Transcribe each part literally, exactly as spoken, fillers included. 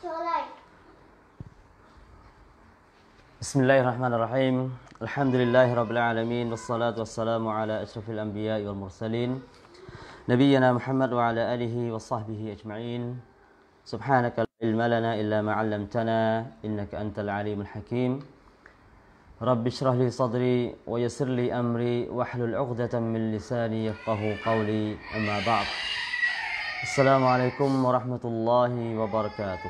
بسم الله الرحمن الرحيم الحمد لله رب العالمين والصلاة والسلام على أشرف الأنبياء والمرسلين نبينا محمد وعلى آله وصحبه أجمعين سبحانك لا علم لنا إلا ما علمتنا إنك أنت العليم الحكيم رب اشرح لي صدري ويسر لي أمري واحلل عقدة من لساني يفقه قولي أما بعد السلام عليكم ورحمة الله وبركاته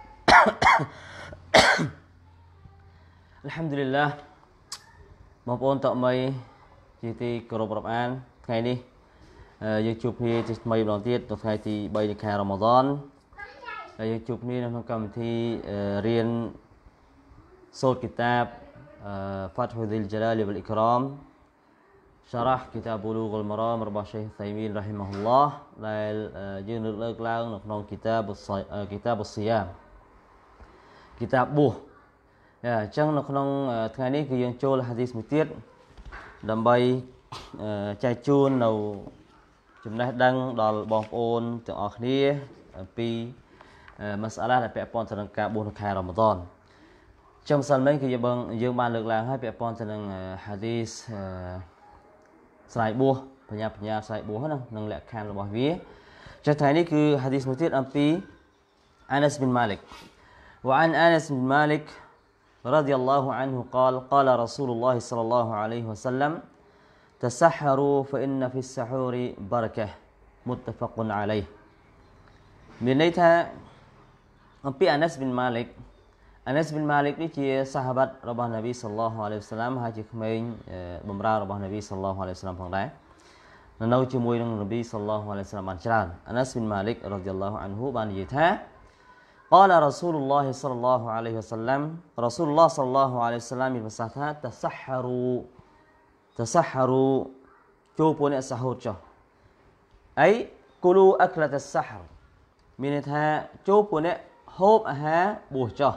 الحمد لله បងប្អូនតមីជាទីគោរពរាប់អានថ្ងៃនេះយើងជួបគ្នាជាថ្មីម្ដងទៀតនៅថ្ងៃទី 3 នៃខែរ៉ាម៉ាឌនហើយយើងជួបគ្នានៅក្នុងកម្មវិធីរៀនសូត្រគីតាប فتح ذي الجلال والإكرام شرح كتاب بلوغ المرام របស់ Sheikh Uthaymin rahimahullah ដែលយើងលើកឡើងនៅក្នុងគីតាបគីតាបស៊ីយ៉ាមគីតាបបួសអញ្ចឹងនៅក្នុងថ្ងៃនេះគឺយើងចូលហាឌីសមួយទៀតដើម្បីចែកជូននៅចំណេះដឹងដល់បងប្អូនទាំងអស់គ្នាអំពីម៉ាសាឡាដែលពាក់ព័ន្ធទៅនឹងការបួសនៅខែរ៉ាម៉ាឌនចំសិនមិញគឺយើងយើងបានលើកឡើងហើយពាក់ព័ន្ធទៅនឹងហាឌីសស្រ័យបួសបញ្ញាបញ្ញាស្រ័យបួសហ្នឹងនឹងលក្ខខណ្ឌរបស់វាចុះថ្ងៃនេះគឺហាឌីសមួយទៀតអំពីអាណាសប៊ីនម៉ាលិក وعن أنس بن مالك رضي الله عنه قال قال رسول الله صلى الله عليه وسلم تسحروا فإن في السحور بركة متفق عليه មានន័យថាអំពីអាណាសប៊ីនម៉ាលិកអាណាសប៊ីនម៉ាលិកនេះជាសាហាបាត់របស់នប៊ីសល្លឡោះអាឡៃហ៊ីវ៉ាសល្លាមហើយជាក្មេងបម្រើរបស់នប៊ីសល្លឡោះអាឡៃហ៊ីវ៉ាសល្លាមផងដែរនៅជាមួយនឹងនប៊ីសល្លឡោះអាឡៃហ៊ីវ៉ាសល្លាមបានច្រើនអាណាសប៊ីនម៉ាលិករ៉ាឌីយ៉ាឡោះអានហ៊ូបាននិយាយថាقال رسول الله صلى الله عليه وسلم رسول الله صلى الله عليه وسلم មានប្រសាសន៍ថា تسحروا تسحروا ចូលពួកអ្នកសាហូតចុះអី كلوا أكلة السحر មានន័យថាចូលពួកអ្នកហូបអាហារបួសចុះ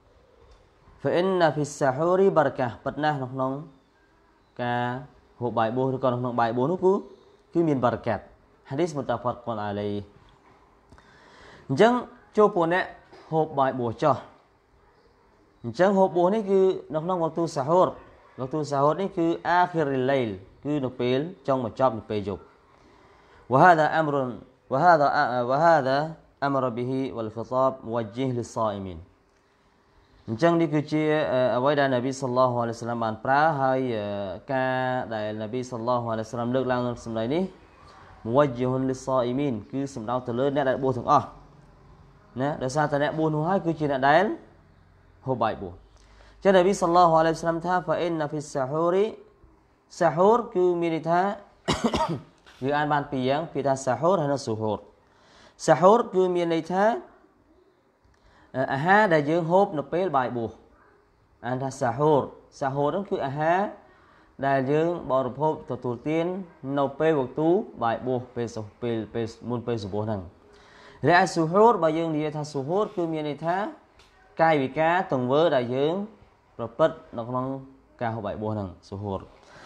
فإن في السحور بركة ពិតណាស់នៅក្នុងការហូបបាយបួសឬក៏ក្នុងបាយបួសនោះគឺគឺមានបរកាត់ហាឌីសមុតតាហ្វាត់កុនអាឡៃអញ្ចឹងចូលពួកអ្នកហូបបាយបួសចុះអញ្ចឹងហូបបួសនេះគឺនៅក្នុងវគ្គសាហូរវគ្គសាហូរនេះគឺអាខិរលៃលគឺនៅពេលចុងបញ្ចប់នៅពេលយប់ وهذا امر وهذا وهذا امر به والخطاب موجه للصائمين អញ្ចឹងនេះគឺជាអ្វីដែលនប៊ីសល្លឡោះអាឡៃហ៊ីវ៉ាសល្លាមបានប្រើហើយការដែលនប៊ីសល្លឡោះអាឡៃហ៊ីវ៉ាសល្លាមលើកឡើងនៅសម្ដីនេះ موجه للصائمين គឺសំដៅទៅលើអ្នកដែលបួសទាំងអស់ណាដោយសារតែអ្នកបួសនោះហើយគឺជាអ្នកដែលហូបបាយបួសចឹងនប៊ីសល្លឡោះអាឡៃហ៊ីវ៉ាសល្លាមថា فإن في السحور سحور គឺមានន័យថាវាអានបានពីរយ៉ាងពីថា sahur ហើយនិង suhur sahur គឺមានន័យថាអាហារដែលយើងហូបនៅពេលបាយបួសអានថា sahur sahur ហ្នឹងគឺអាហារដែលយើងបរិភោគទទួលទាននៅពេលវគ្គបាយបួសពេលពេលពេលមុនពេលសុបហ៍ហ្នឹងរយៈ suhur បើយើងនិយាយថា suhur គឺមានន័យថាកាយវិការទង្វើដែលយើងប្រព្រឹត្តនៅក្នុងការហូបបាយបួសហ្នឹង suhur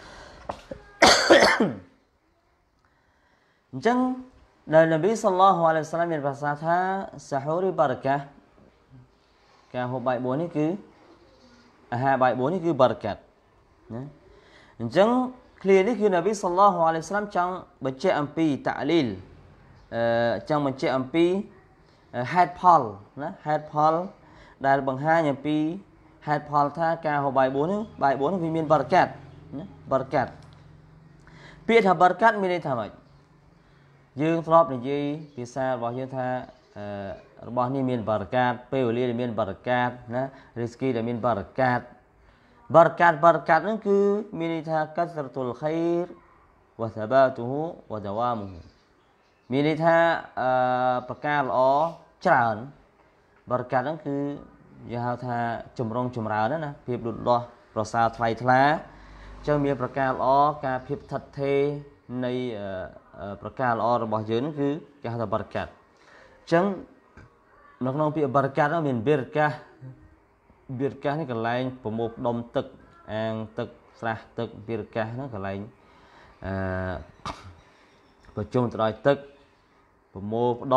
អញ្ចឹងដែលនប៊ីសល្លឡោះអាឡៃហ៊ីវ៉ាសល្លាមមានប្រសាសន៍ថា sahur បរកាការហូបបាយបួសនេះគឺអាហារបាយបួសនេះគឺបរកាត់ណាអញ្ចឹងឃ្លានេះគឺនប៊ីសល្លឡោះអាឡៃហ៊ីវ៉ាសល្លាមចង់បញ្ជាក់អំពីតាលីលអឺចង់បញ្ជាក់អំពីហេតុផលណាហេតុផលដែលបង្ហាញអំពីហេតុផលថាការហូបបាយបួសនេះបាយបួសនេះវាមានបរកាត់ណាបរកាត់ពាក្យថាបរកាត់មានន័យថាម៉េចយើងធ្លាប់និយាយភាសារបស់យើងថាអឺរបស់នេះមានបរកាត់ពេលវេលាដែលមានបរកាត់ណារីស្គីដែលមានបរកាត់បរកាត់បរកាត់ហ្នឹងគឺមានន័យថាកាសរតុលខៃរវ៉ាសាបាតុហ៊ូវ៉ាដាវ៉ាមុហ៊ូមានន័យថាអឺប្រការល្អច្រើនបរកាត់ហ្នឹងគឺយើងហៅថាចម្រុងចម្រើនណាភាពលូតលាស់ប្រសើរថ្លៃថ្លាអញ្ចឹងមានប្រការល្អការភាពថិតថេរនៃប្រការល្អរបស់យើងហ្នឹងគឺគេហៅថាបរកាត់អញ្ចឹងនៅក្នុងពាក្យបរកាត់ហ្នឹងមានបិរកាសបិរកាសនេះកន្លែងប្រមូលផ្ដុំទឹកអាងទឹកស្រះទឹកបិរកាសហ្នឹងកន្លែងអឺប្រជុំទៅដោយទឹកប្រមូលផ្ដុំ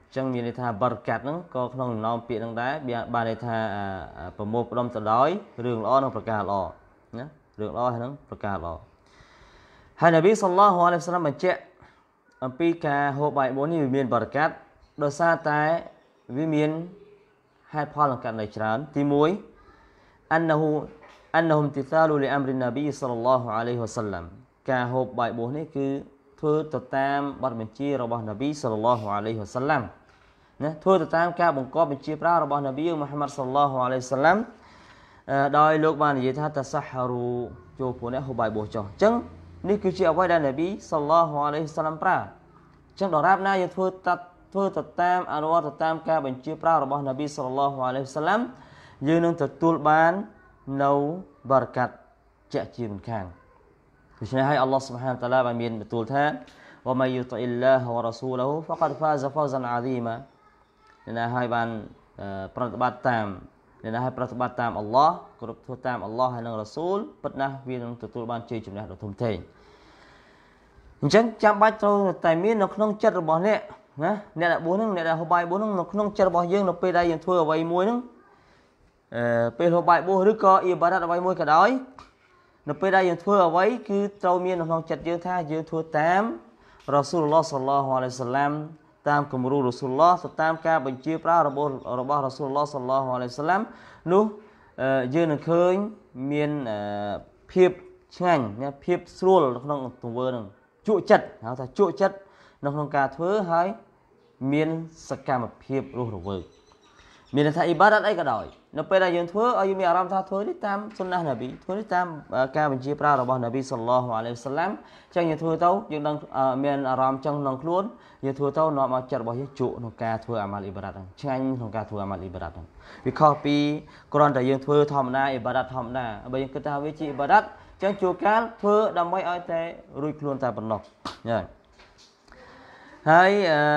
ចឹងមានន័យថាបរកាត់ហ្នឹងក៏ក្នុងចំណោមពាក្យហ្នឹងដែរបានន័យថាប្រមូលផ្ដុំទៅដោយរឿងល្អនិងប្រការល្អណារឿងល្អហើយនឹងប្រការល្អហើយនប៊ីសល្លឡោះអាឡៃហ៊ីវសល្លាមបញ្ជាក់អំពីការហូបបាយបួននេះវាមានបរកាត់ដោយសារតែវាមានហេតុផលក្នុងករណីច្រើនទីមួយអនហូអនហុមទីសាលូលីអមរិននប៊ីសល្លឡោះអាឡៃហ៊ីវសល្លាមការហូបបាយបួននេះគឺធ្វើទៅតាមបទបញ្ជារបស់នប៊ីសល្លឡោះអាឡៃហ៊ីវសល្លាមណាធ្វើទៅតាមការបង្គាប់បញ្ជាប្រើរបស់នប៊ីមូហាម៉ាត់សល្លឡោះអាឡៃហ៊ីវសល្លាមដោយលោកបាននិយាយថាតសាហារូចូលពួកអ្នកហូបបាយបួសចុះអញ្ចឹងនេះគឺជាអ្វីដែលនប៊ីសល្លឡោះអាឡៃហ៊ីវសល្លាមប្រើអញ្ចឹងដរាបណាយើងធ្វើតាត់ធ្វើទៅតាមអនុវត្តទៅតាមការបញ្ជាប្រើរបស់នប៊ីសល្លឡោះអាឡៃហ៊ីវសល្លាមយើងនឹងទទួលបាននៅបរកាត់ជាក់ជាមិនខានដូច្នេះហើយអល់ឡោះស៊ុបហានតាឡាបានមានបន្ទូលថាវ៉ាម៉ៃយុតិអ៊ីលឡាហ៍វ៉ារ៉ាស៊ូលហ៊ូហ្វាកាដហ្វាហ្សាហ្វាហ្សានអាហ្ស៊ីម៉ាអ្នកណាហើយបានប្រតិបត្តិតាមអ្នកណាហើយប្រតិបត្តិតាមអល់ឡោះគ្រប់ធ្វើតាមអល់ឡោះហើយនិងរ៉ាស៊ូលពិតណាស់វានឹងទទួលបានជ័យជំនះដ៏ធំធេងអញ្ចឹងចាំបាច់ត្រូវតែមាននៅក្នុងចិត្តរបស់អ្នកណាអ្នកដែលបួសហ្នឹងអ្នកដែលហូបបាយបួសហ្នឹងនៅក្នុងចិត្តរបស់យើងនៅពេលដែលយើងធ្វើអ្វីមួយហ្នឹងអឺពេលហូបបាយបួសឬក៏អ៊ីបារ៉ាត់អ្វីមួយក៏ដោយនៅពេលដែលយើងធ្វើអ្វីគឺត្រូវមាននៅក្នុងចិត្តយើងថាយើងធ្វើតាមរ៉ាស៊ូលឡោះសល្លឡោះអាឡៃហ៊ីវសល្លាមតាមគំរូរ៉ាស៊ូលឡោះទៅតាមការបញ្ជាប្រើរបស់របស់រ៉ាស៊ូលឡោះសល្លឡោះអាឡៃហ៊ីវសល្លាមនោះយើងនឹងឃើញមានភាពឆ្ងាញ់ភាពស្រួលនៅក្នុងទង្វើនឹងជក់ចិត្តហៅថាជក់ចិត្តនៅក្នុងការធ្វើហើយមានសកម្មភាពរស់រវើកមានន័យថាអ៊ីបារ៉ាត់អីក៏ដោយនៅពេលដែលយើងធ្វើឲ្យយើងមានអារម្មណ៍ថាធ្វើនេះតាមសុណាស់នប៊ីធ្វើនេះតាមការបញ្ជាប្រើរបស់នប៊ីសល្លឡោះអាឡៃហ៊ីវសល្លាមអញ្ចឹងយើងធ្វើទៅយើងនឹងមានអារម្មណ៍ចឹងក្នុងខ្លួនយើងធ្វើទៅនាំមកចិត្តរបស់យើងជក់ក្នុងការធ្វើអាម៉ាល់អ៊ីបារ៉ាត់ហ្នឹងឆ្ងាញ់ក្នុងការធ្វើអាម៉ាល់អ៊ីបារ៉ាត់ហ្នឹងវាខុសពីគ្រាន់តែយើងធ្វើធម្មតាអ៊ីបារ៉ាត់ធម្មតាបើយើងគិតថាវាជាអ៊ីបារ៉ាត់អញ្ចឹងជួនកាលធ្វើដើម្បីឲ្យតែរួចខ្លួនតែប៉ុណ្ណោះហ្នឹងហើយអឺ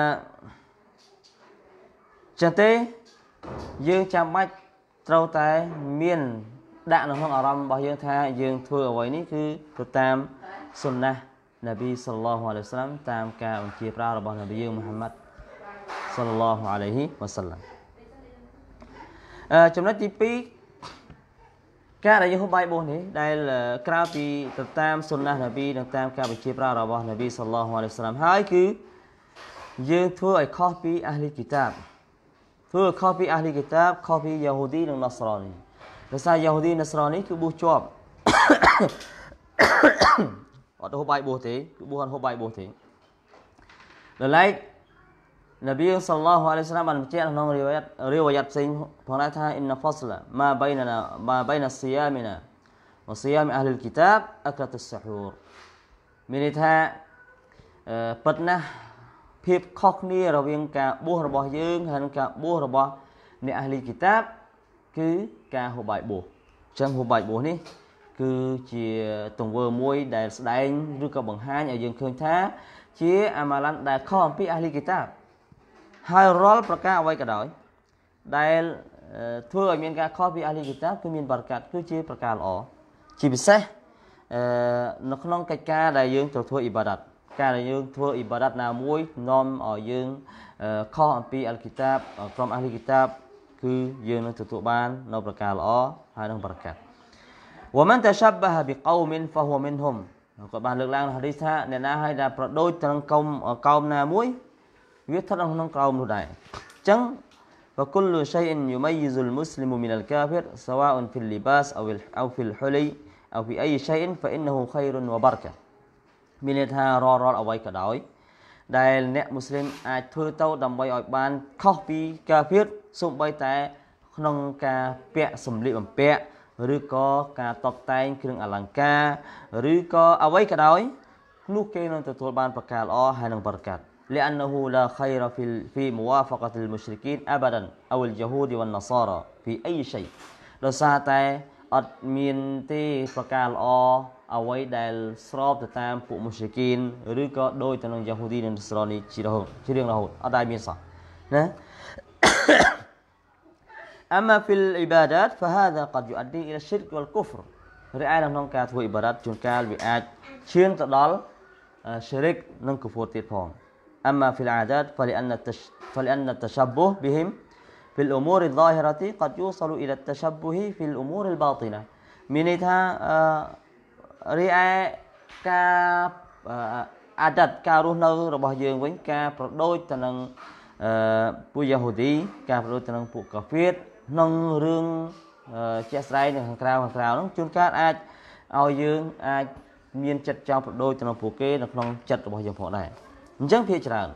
ចឹងទេយើងចាំបាច់ត្រូវតែមានដាក់នៅក្នុងអារម្មណ៍របស់យើងថាយើងធ្វើអ្វីនេះគឺទៅតាមសុណាស់នប៊ីសល្លឡោះអាឡៃហ៊ីវសល្លាមតាមការបញ្ជាប្រើរបស់នប៊ីយើងមូហាម៉ាត់សល្លឡោះអាឡៃហ៊ីវសល្លាមអឺចំណុចទីពីរការដែលយើងហូបបាយបួសនេះដែលក្រៅពីទៅតាមសុណាស់នប៊ីនិងតាមការបញ្ជាប្រើរបស់នប៊ីសល្លឡោះអាឡៃហ៊ីវសល្លាមហើយគឺយើងធ្វើឲ្យខុសពីអាហ្លីគីតាបធ្វើខុសពីអាហ្លីគីតាបខុសពីយ៉ាហូឌីនិងណសរ៉ានីដោយសារយ៉ាហូឌីនិងណសរ៉ានីគឺបួសជាប់អត់ហូបបាយបួសទេគឺបួសអត់ហូបបាយបួសទេដល់ឡែកនប៊ីសល្លឡោះអាឡៃហ៊ីវសល្លាមបានបញ្ជាក់ក្នុងរីវ៉ាយ៉ាត់រីវ៉ាយ៉ាត់ផ្សេងផងដែរថាអ៊ីនហ្វាស្លាម៉ាបៃណាម៉ាបៃណាស៊ីយ៉ាមីណាវ៉ាស៊ីយ៉ាមីអាហ្លីលគីតាបអក្រាតុសស៊ូហូរមានន័យថាពិតណាស់ភាពខុសគ្នារវាងការបួសរបស់យើងហើយនិងការបួសរបស់អ្នកអាហ្លីគីតាបគឺការហូបបាយបួសអញ្ចឹងហូបបាយបួសនេះគឺជាទង្វើមួយដែលស្ដែងឬក៏បង្ហាញឲ្យយើងឃើញថាជាអាម៉ាឡាន់ដែលខុសអំពីអាហ្លីគីតាបហើយរាល់ប្រការអ្វីក៏ដោយដែលធ្វើឲ្យមានការខុសពីអាហ្លីគីតាបគឺមានបរកាត់គឺជាប្រការល្អជាពិសេសនៅក្នុងកិច្ចការដែលយើងត្រូវធ្វើអ៊ីបារ៉ាត់ការដែលយើងធ្វើអ៊ីបារ៉ាត់ណាមួយនាំឲ្យយើងខុសអំពីអលគីតាបក្រុមអាហ្លីគីតាបគឺយើងនឹងទទួលបាននៅប្រការល្អហើយនឹងបរកាត់វ៉ាមិនតឆាបះបិកោមិនហ្វហ៊ូមិនហ៊ុមក៏បានលើកឡើងនៅហាឌីសថាអ្នកណាឲ្យដែលប្រដូចទៅនឹងកោមកោមណាមួយវាស្ថិតនៅក្នុងកោមនោះដែរអញ្ចឹងوكل شيء يميز المسلم من الكافر سواء في اللباس أو أو في الحلي أو في أي شيء فإنه خير وبركة មានន័យថារាល់រាល់អ្វីក៏ដោយដែលអ្នកមូស្លីមអាចធ្វើទៅដើម្បីឲ្យបានខុសពីកាហ្វៀរសូម្បីតែក្នុងការពាក់សម្លៀកបំពាក់ឬក៏ការតុបតែងគ្រឿងអលង្ការឬក៏អ្វីក៏ដោយនោះគេនឹងទទួលបានប្រការល្អហើយនឹងបរកាត់ لأنه لا خير في في موافقة المشركين أبدا أو اليهود والنصارى في أي شيء ដោយសារតែអត់មានទេប្រការល្អអ្វីដែលស្របទៅតាមពួកមុស្លីគីនឬក៏ដូចទៅនឹងយ៉ាហូឌីនិងនស្រ៉ានីជារហូតជារៀងរហូតអត់ដែលមានសោះណា أما في العبادات فهذا قد يؤدي إلى الشرك والكفر រីឯក្នុងការធ្វើអ៊ីបារ៉ាត់ជួនកាលវាអាចឈានទៅដល់ شرك និង كفر ទៀតផង أما في العادات فلأن التش فلأن التشبه بهم في الأمور الظاهرة قد يوصل إلى التشبه في الأمور الباطنة من إذا رأى ك عادات كارونا رباه يوم وين كبردوي تنن بو يهودي كبردوي تنن بو كافير نن رون جسرائيل نن كراو نن كراو نن جون كات آج أو يوم آجមានចិត្តចោលប្រដូចទៅនឹងពួកគេនៅក្នុងចិត្តរបស់យើងផងដែរអញ្ចឹងភាគច្រើន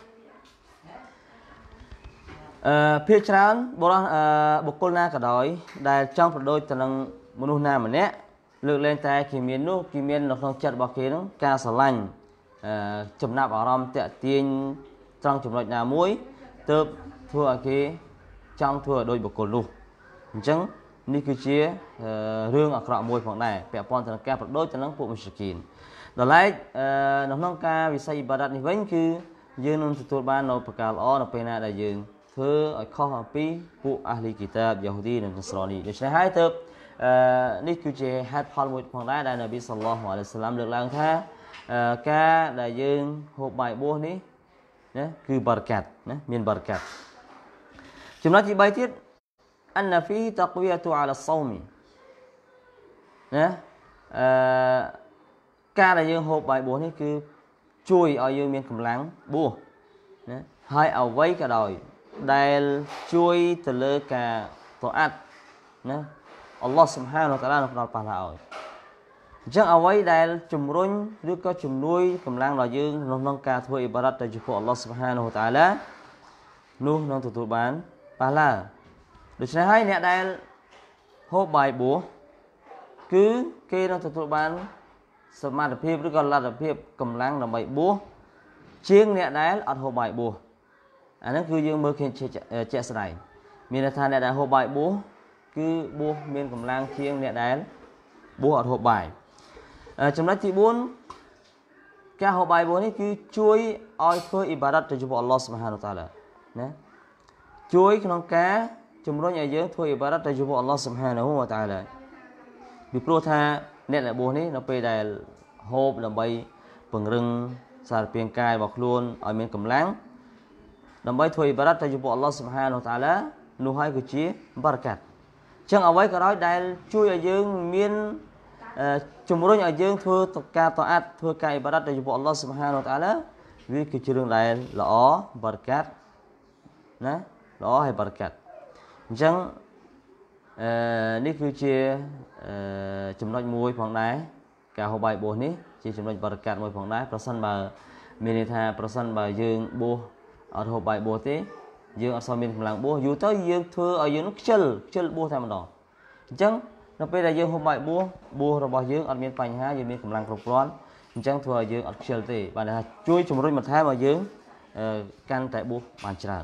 អឺភាគច្រើនបរិសុទ្ធបុគ្គលណាក៏ដោយដែលចង់ប្រដូចទៅនឹងមនុស្សណាម្នាក់លើកលែងតែគេមាននោះគេមាននៅក្នុងចិត្តរបស់គេនោះការស្រឡាញ់អឺចំណាប់អារម្មណ៍តាក់ទាញត្រង់ចំណុចណាមួយទើបធ្វើឲ្យគេចង់ធ្វើឲ្យដូចបុគ្គលនោះអញ្ចឹងនេះគឺជារឿងអាក្រក់មួយផងដែរពាក់ព័ន្ធទៅនឹងការប្រដូចទៅនឹងពួកមុស្គីនដល់ឡែកនៅក្នុងការវិស័យអ៊ីបាដាតនេះវិញគឺយើងនឹងទទួលបាននៅប្រការល្អនៅពេលណាដែលយើងធ្វើឲ្យខុសអំពីពួកអាហ្លីគីតាបយ៉ាហូឌីនិងនស្រ៉ានីដូច្នេះហើយទើបនេះគឺជាហេតុផលមួយផងដែរដែលនប៊ីសល្លឡោះអាឡៃហ៊ីវសល្លាមលើកឡើងថាការដែលយើងហូបបាយបួសនេះណាគឺបារកាត់ណាមានបារកាត់ចំណុចទីបីទៀតأن فيه تقوية على الصوم ណាអឺការដែលយើងហូបបាយបួសនេះគឺជួយឲ្យយើងមានកម្លាំងបួសណាហើយអ្វីក៏ដោយដែលជួយទៅលើការតអាត់ណាអល់ឡោះស៊ុបហានវតាឡានឹងផ្ដល់ប៉ះឡាឲ្យអញ្ចឹងអ្វីដែលជំរុញឬក៏ជំនួយកម្លាំងដល់យើងក្នុងការធ្វើអ៊ីបារ៉ាត់ទៅចំពោះអល់ឡោះស៊ុបហានវតាឡានោះនឹងទទួលបានប៉ះឡាដូច្នេះហើយអ្នកដែលហូបបាយបួសគឺគេនឹងទទួលបានសមត្ថភាពឬក៏លទ្ធភាពកម្លាំងដើម្បីបួសជាងអ្នកដែលអត់ហូបបាយបួសអាហ្នឹងគឺយើងមើលឃើញជាក់ស្ដែងមានន័យថាអ្នកដែលហូបបាយបួសគឺបួសមានកម្លាំងជាងអ្នកដែលបួសអត់ហូបបាយចំណុចទីបួនការហូបបាយបួសនេះគឺជួយឲ្យធ្វើអ៊ីបារ៉ាត់ទៅចំពោះអល់ឡោះស៊ុបហានវតាឡាណាជួយក្នុងការជំរុញឲ្យយើងធ្វើអ៊ីបារ៉ាត់ទៅចំពោះអល់ឡោះស៊ុបហានហូវតាឡាពីព្រោះថាអ្នកដែលបួសនេះនៅពេលដែលហូបដើម្បីពង្រឹងសារពាង្គកាយរបស់ខ្លួនឲ្យមានកម្លាំងដើម្បីធ្វើអ៊ីបារ៉ាត់ទៅចំពោះអល់ឡោះស៊ុបហានហូវតាឡានោះហើយគឺជាបារកាត់អញ្ចឹងអ្វីក៏ដោយដែលជួយឲ្យយើងមានជំរុញឲ្យយើងធ្វើការតអាត់ធ្វើការអ៊ីបារ៉ាត់ទៅចំពោះអល់ឡោះស៊ុបហានហូវតាឡាវាគឺជារឿងដែលល្អបារកាត់ណាល្អហើយបារកាត់អញ្ចឹងអឺនេះគឺជាចំណុចមួយផងដែរការហូបបាយបួសនេះជាចំណុចបារកាត់មួយផងដែរប្រសិនបើមានន័យថាប្រសិនបើយើងបួសអត់ហូបបាយបួសទេយើងអត់សូវមានកម្លាំងបួសយូរទៅយើងធ្វើឲ្យយើងខ្ជិលខ្ជិលបួសតែម្ដងអញ្ចឹងនៅពេលដែលយើងហូបបាយបួសបួសរបស់យើងអត់មានបញ្ហាយើងមានកម្លាំងគ្រប់គ្រាន់អញ្ចឹងធ្វើឲ្យយើងអត់ខ្ជិលទេបានថាជួយជំរុញបន្ថែមឲ្យយើងកាន់តែបួសបានច្រើន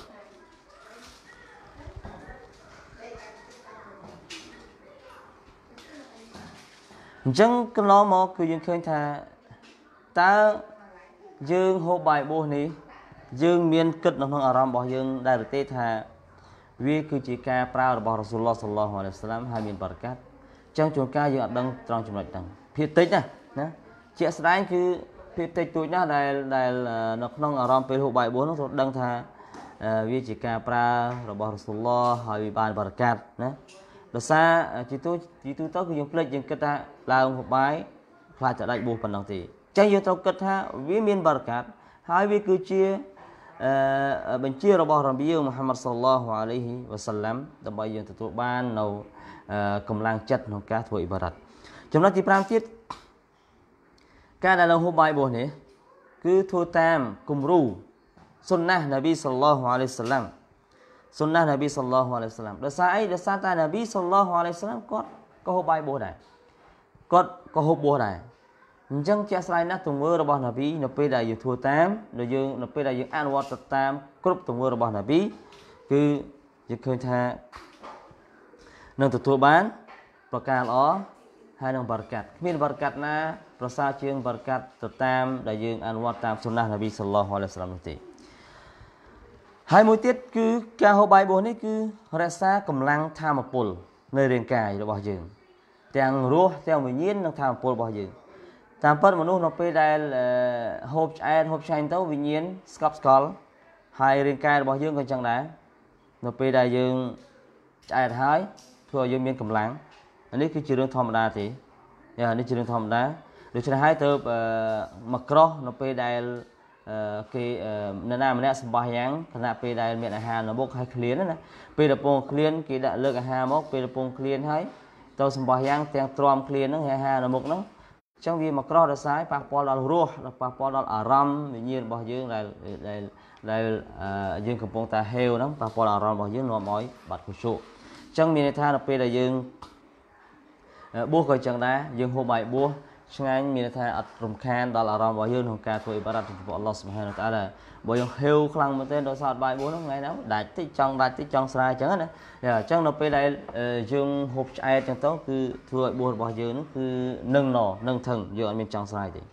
អញ្ចឹងកន្លងមកគឺយើងឃើញថាតើយើងហូបបាយបួសនេះយើងមានគិតនៅក្នុងអារម្មណ៍របស់យើងដែរទេថាវាគឺជាការប្រើរបស់រ៉ាស៊ូលឡោះសល្លឡោះអាឡៃហ៊ីវសល្លាមហើយមានបារកាត់អញ្ចឹងជួនកាលយើងអត់ដឹងត្រង់ចំណុចហ្នឹងភាគតិចណាណាជាក់ស្ដែងគឺភាគតិចទួចណាស់ដែលដែលនៅក្នុងអារម្មណ៍ពេលហូបបាយបួសនោះត្រូវដឹងថាវាជាការប្រើរបស់រ៉ាស៊ូលឡោះហើយវាបានបារកាត់ណាដោយសារជីទូជីទូទៅគឺយើងភ្លេចយើងគិតថាឡើងហូបបាយខ្លាចតែដាច់បួសប៉ុណ្ណឹងទេអញ្ចឹងយើងត្រូវគិតថាវាមានបារកាត់ហើយវាគឺជាអឺបញ្ជារបស់រ៉ាប៊ីមូហាម៉ាត់សល្លឡោះអាឡៃហ៊ីវ៉ាសល្លាមដើម្បីយើងទទួលបាននៅកម្លាំងចិត្តក្នុងការធ្វើអ៊ីបារ៉ាត់ចំណុចទីប្រាំទៀតការដែលឡើងហូបបាយបួសនេះគឺធ្វើតាមគំរូសុនណាស់នប៊ីសល្លឡោះអាឡៃហ៊ីវ៉ាសល្លាមសុនណាស់នប៊ីសល្លឡោះអាឡៃហ៊ីវ៉ាសល្លាមដោយសារអីដោយសារតែនប៊ីសល្លឡោះអាឡៃហ៊ីវ៉ាសល្លាមគាត់ក៏ហូបបាយបួសដែរគាត់ក៏ហូបបួសដែរអញ្ចឹងជាក់ស្ដែងណាស់ទង្វើរបស់នប៊ីនៅពេលដែលយើងធ្វើតាមនៅយើងនៅពេលដែលយើងអនុវត្តតាមគ្រប់ទង្វើរបស់នប៊ីគឺយើងឃើញថានឹងទទួលបានប្រការល្អហើយនឹងបារកាត់គ្មានបារកាត់ណាប្រសើរជាងបារកាត់ទៅតាមដែលយើងអនុវត្តតាមសុនណាស់នប៊ីសល្លឡោះអាឡៃហ៊ីវ៉ាសល្លាមនោះទេហើយមួយទៀតគឺការហូបបាយបួសនេះគឺរក្សាកម្លាំងធម៌ពលនៅរាងកាយរបស់យើងទាំងរស់ទាំងវិញ្ញាណនិងធម៌ពលរបស់យើងតាមពិតមនុស្សនៅពេលដែលហូបឆ្អែតហូបឆ្អែងទៅវិញ្ញាណស្កប់ស្កល់ហើយរាងកាយរបស់យើងក៏អញ្ចឹងដែរនៅពេលដែលយើងឆ្អែតហើយធ្វើឲ្យយើងមានកម្លាំងនេះគឺជារឿងធម្មតាទេនេះជារឿងធម្មតាដូច្នេះហើយទៅមកក្រោះនៅពេលដែលគេនៅណាម្នាក់សម្បោះយ៉ាងខណៈពេលដែលមានអាហារនៅមុខហើយឃ្លានណាពេលកំពុងឃ្លានគេដាក់លើកអាហារមកពេលកំពុងឃ្លានហើយទៅសម្បោះយ៉ាងទាំងទ្រាំឃ្លានហ្នឹងអាហារនៅមុខហ្នឹងអញ្ចឹងវាមកក្រោះដល់សាយប៉ះពាល់ដល់រសប៉ះពាល់ដល់អារម្មណ៍វិញ្ញាណរបស់យើងដែលដែលដែលយើងកំពុងតែហេវហ្នឹងប៉ះពាល់អារម្មណ៍របស់យើងនាំឲ្យបាត់ខុសជក់អញ្ចឹងមានន័យថានៅពេលដែលយើងបួសក៏អញ្ចឹងដែរយើងហូបបាយបួសឆ្ងាញ់មានន័យថាអត់រំខានដល់អារម្មណ៍របស់យើងក្នុងការធ្វើអ៊ីបារ៉ាត់ចំពោះអល់ឡោះស៊ុបហានវតាអាឡាបើយើងហេវខ្លាំងមែនទែនដល់សារបាយបួសហ្នឹងថ្ងៃណាដាច់តិចចង់ដាច់តិចចង់ស្រាយអញ្ចឹងណាអញ្ចឹងនៅពេលដែលយើងហូបឆ្អែតអញ្ចឹងទៅគឺធ្វើឲ្យបួសរបស់យើងហ្នឹងគឺនឹងណនឹងថឹងយើងអត់មានចង់ស្រាយទេ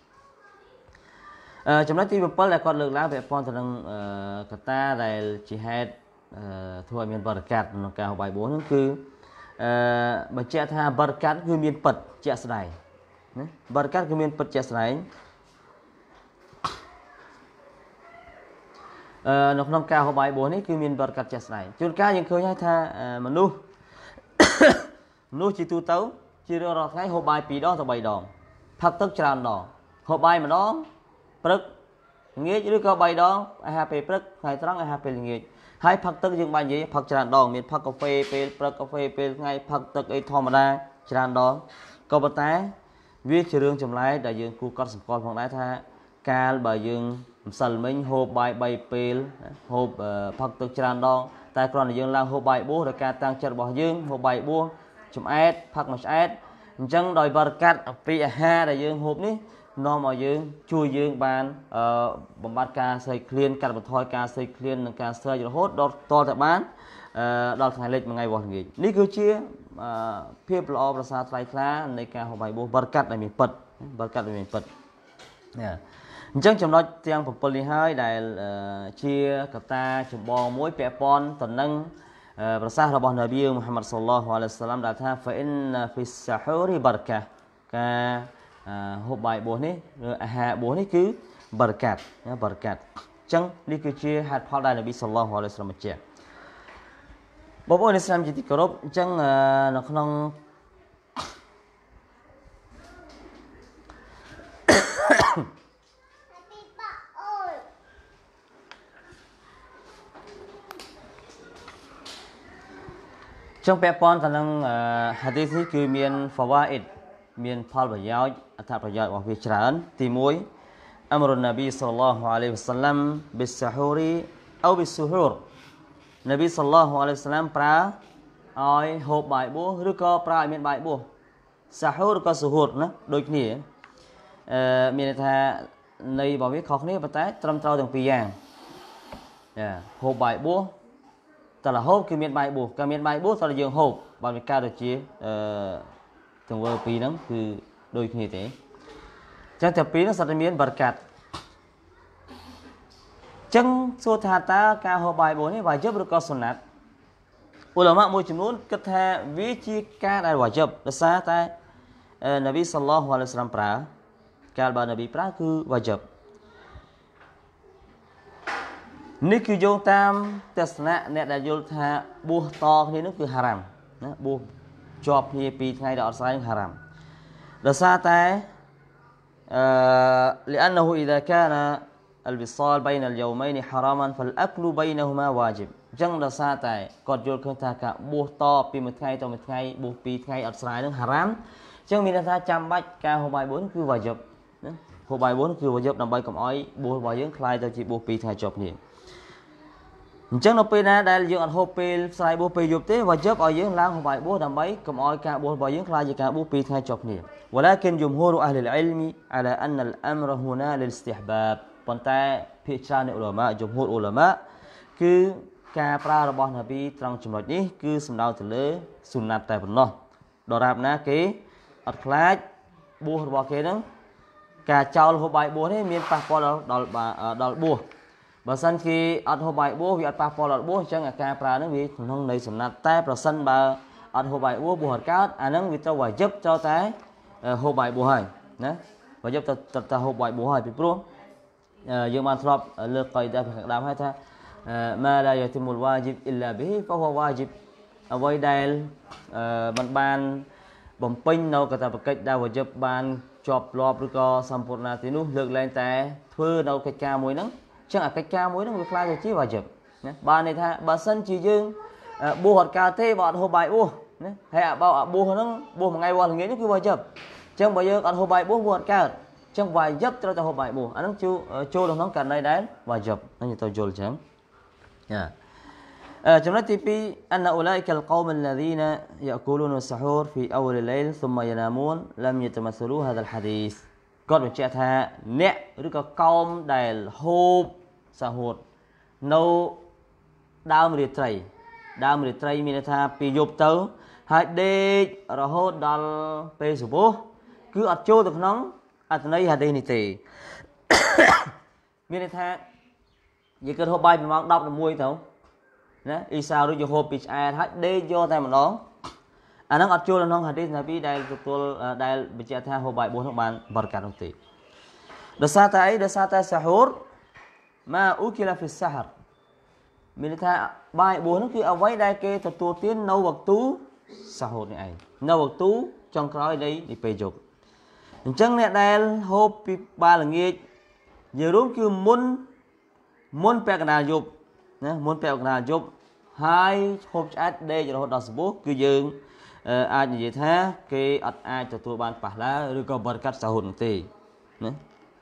ចំណុចទីbảyដែលគាត់លើកឡើងពាក់ព័ន្ធទៅនឹងកត្តាដែលជាហេតុធ្វើឲ្យមានបរិកាត់ក្នុងការហូបបាយបួសហ្នឹងគឺអឺបញ្ជាក់ថាបរិកាត់គឺមានពិតជាក់ស្ដែងណាបរិកាត់គឺមានពិតជាក់ស្ដែងអឺនៅក្នុងការហូបបាយបួសនេះគឺមានបរិកាត់ជាក់ស្ដែងជួនកាលយើងឃើញហើយថាមនុស្សមនុស្សជាទូទៅជារៀងរាល់ថ្ងៃហូបបាយពីរដងទៅបីដងផឹកទឹកច្រើនដងហូបបាយម្ដងព្រឹកល្ងាចឬក៏បីដងអាហារពេលព្រឹកថ្ងៃត្រង់អាហារពេលល្ងាចហើយផឹកទឹកយើងបាននិយាយផឹកច្រើនដងមានផឹកកាហ្វេពេលព្រឹកកាហ្វេពេលថ្ងៃផឹកទឹកអីធម្មតាច្រើនដងក៏ប៉ុន្តែវាជារឿងចម្លែកដែលយើងគួរកត់សម្គាល់ផងដែរថាកាលបើយើងម្សិលមិញហូបបាយបីពេលហូបផឹកទឹកច្រើនដងតែគ្រាន់តែយើងឡើងហូបបាយបួសដោយការតាំងចិត្តរបស់យើងហូបបាយបួសចំអែតផឹកមួយឆ្អែតអញ្ចឹងដោយបរិកាត់ពីអាហារដែលយើងហូបនេះនាំឲ្យយើងជួយយើងបានបំបត្តិការស្អីឃ្លានកាត់បន្ថយការស្អីឃ្លាននិងការស្ទើររហូតដល់តតែបានដល់ថ្ងៃលិចមួយថ្ងៃវោះល្ងាចនេះគឺជាភាពល្អប្រសើរថ្លៃថ្លានៃការហូបបាយបួសបរិកាត់ដែលមានពិតបរិកាត់ដែលមានពិតណាអញ្ចឹងចំណុចទាំងbảyនេះហើយដែលជាកត្តាចម្បងមួយពាក់ព័ន្ធទៅនឹងប្រសាសន៍របស់នប៊ីមូហាម៉ាត់សល្លឡោះអាឡៃហ៊ីវ៉ាសល្លាមដែលថា fa inna fi as-sahuri barakah ការហូបបាយបួសនេះឬអាហារបួសនេះគឺបរិកាត់ណាបរិកាត់អញ្ចឹងនេះគឺជាហេតុផលដែលនប៊ីសល្លឡោះអាឡៃហ៊ីវ៉ាសល្លាមបញ្ជាក់បងប្អូនឥស្លាមជាទីគោរពអញ្ចឹងនៅក្នុងចុងពាក់ព័ន្ធទៅនឹងហាឌីសនេះគឺមានហ្វាវ៉ាអ៊ីដមានផលប្រយោជន៍អត្ថប្រយោជន៍របស់វាច្រើនទីមួយអមរុននប៊ីសល្លឡោះអាឡៃហ៊ីវ៉ាសល្លាមប៊ីស្សាហូរីអោប៊ីស្ស៊ូហូរនប៊ីសល្លឡោះអាឡៃហ៊ីវ៉ាសល្លាមប្រើឲ្យហូបបាយបួសឬក៏ប្រើឲ្យមានបាយបួសសាហូរឬក៏ស៊ូហូរណាដូចគ្នាអឺមានន័យថានៃរបស់វាខុសគ្នាប៉ុន្តែត្រឹមត្រូវទាំងពីរយ៉ាងចាហូបបាយបួសតើហូបគឺមានបាយបួសក៏មានបាយបួសតើយើងហូបបើវាកើតទៅជាអឺទង្វើពីរហ្នឹងគឺដូចគ្នាទេអញ្ចឹងតែពីរហ្នឹងសុទ្ធតែមានបរិកាត់អញ្ចឹងសួរថាតើការហូបបាយបួសនេះវាយិបឬក៏សុណាត់ឧលាមាមួយចំនួនគិតថាវាជាការដែលវាយិបដោយសារតែនប៊ីសល្លឡោះអាឡៃហ៊ីវ៉ាសល្លាមប្រើកាលបើនប៊ីប្រើគឺវាយិបនេះគឺយោងតាមទស្សនៈអ្នកដែលយល់ថាបួសតគ្នានោះគឺហារ៉ាមណាបួសជាប់គ្នាពីរថ្ងៃដល់អត់ស្រាយនឹងហារ៉ាមដោយសារតែអឺ لأنه إذا كان الوصال بين اليومين حراما فالأكل بينهما واجب អញ្ចឹងដោយសារតែគាត់យល់ឃើញថាការបួសតពីមួយថ្ងៃទៅមួយថ្ងៃបួសពីរថ្ងៃអត់ស្រាយនឹងហារ៉ាមអញ្ចឹងមានន័យថាចាំបាច់ការហូបបាយបួសគឺវាយិបណាហូបបាយបួសគឺវាយិបដើម្បីកុំឲ្យបួសរបស់យើងคล้ายទៅជាបួសពីរថ្ងៃជាប់គ្នាអញ្ចឹងនៅពេលណាដែលយើងអត់ហូបពេលស្រាយបួសពេលយប់ទេវាយិបឲ្យយើងឡើងហូបបាយបួសដើម្បីកុំឲ្យការបួសរបស់យើងคล้ายជាការបួសពីរថ្ងៃជាប់គ្នា ولكن جمهور أهل العلم على أن الأمر هنا للاستحباب ប៉ុន្តែភាគច្រើននៃឧលាមាជំហរឧលាមាគឺការប្រើរបស់នប៊ីត្រង់ចំណុចនេះគឺសំដៅទៅលើសុណាត់តែប៉ុណ្ណោះដរាបណាគេអត់ខ្លាចបួសរបស់គេហ្នឹងការចោលហូបបាយបួសនេះមានប៉ះពាល់ដល់ដល់បួសបើសិនគេអត់ហូបបាយបួសវាអត់ប៉ះពាល់ដល់បួសអញ្ចឹងអាការប្រើហ្នឹងវាក្នុងនៃសំណាត់តែប្រសិនបើអត់ហូបបាយបួសបួសអត់កើតអាហ្នឹងវាត្រូវវាយិបចូលតែហូបបាយបួសហើយណា wajib ta hộp bài bố hỏi bị pro dương man thọp lược cày đã phải đám hay ta ma la yatimul wajib illa bihi fa huwa wajibអ្វីដែលបានបានបំពេញនៅកាតព្វកិច្ចដែលវយបបានជាប់លាប់ឬក៏សម្ពូរណាទីនោះលើកលែងតែធ្វើនៅកិច្ចការមួយហ្នឹងអញ្ចឹងអាកិច្ចការមួយហ្នឹងវាខ្លាចទៅជាវយបណាបានន័យថាបើសិនជាយើងបួសអត់កើតទេបើអត់ហូបបាយបួសណាហើយអាបើអាបួសហ្នឹងបួសមួយថ្ងៃវល់ល្ងាចនេះគឺវយបអញ្ចឹងបើយើងអត់ហូបបាយបួសវាអត់កើតអញ្ចឹងវយបត្រូវតែហូបបាយបួសអាហ្នឹងចូលក្នុងករណីដែលវយបហ្នឹងទៅយល់អញ្ចឹងយ៉ាجملة في أن أولئك القوم الذين يأكلون السحور في أول الليل ثم ينامون لم يتمثلوا هذا الحديث គាត់បញ្ជាក់ថាអ្នកឬក៏កោមដែលហូបសហូតនៅដើមរាត្រីដើមរាត្រីមានន័យថាពីយប់ទៅហើយដេករហូតដល់ពេលសុបោះគឺអត់ចូលទៅក្នុងអត្ថន័យហាឌីសនេះទេ មានន័យថាយើងគិតហូបបាយពីម៉ោងដប់ដល់មួយទៅណាអ៊ីសារួចយកហូបពីឆ្អែតហើយដេកយកតែម្ដងអាហ្នឹងអត់ចូលក្នុងហាឌីសណាប៊ីដែលទទួលដែលបញ្ជាក់ថាហូបបាយបួសនោះបានបរិកាត់នោះទេដោយសារតែអីដោយសារតែសាហូរម៉ាអ៊ូគីឡាហ្វីសាហរមានន័យថាបាយបួសនោះគឺអ្វីដែលគេទទួលទាននៅវគ្គទូសាហូរនេះឯងនៅវគ្គទូចុងក្រោយនៃពេលយប់អញ្ចឹងអ្នកដែលហូបពីបាយល្ងាចនិយាយរួមគឺមុនមុនពាក់កណ្ដាលយប់ណាមុនពាក់កណ្ដាលយប់ហើយហូបឆ្អែតដេករហូតដល់សុបោះគឺយើងអាចនិយាយថាគេអត់អាចទទួលបានប៉ះឡាឬក៏បរិកាត់សាហូតនោះទេណា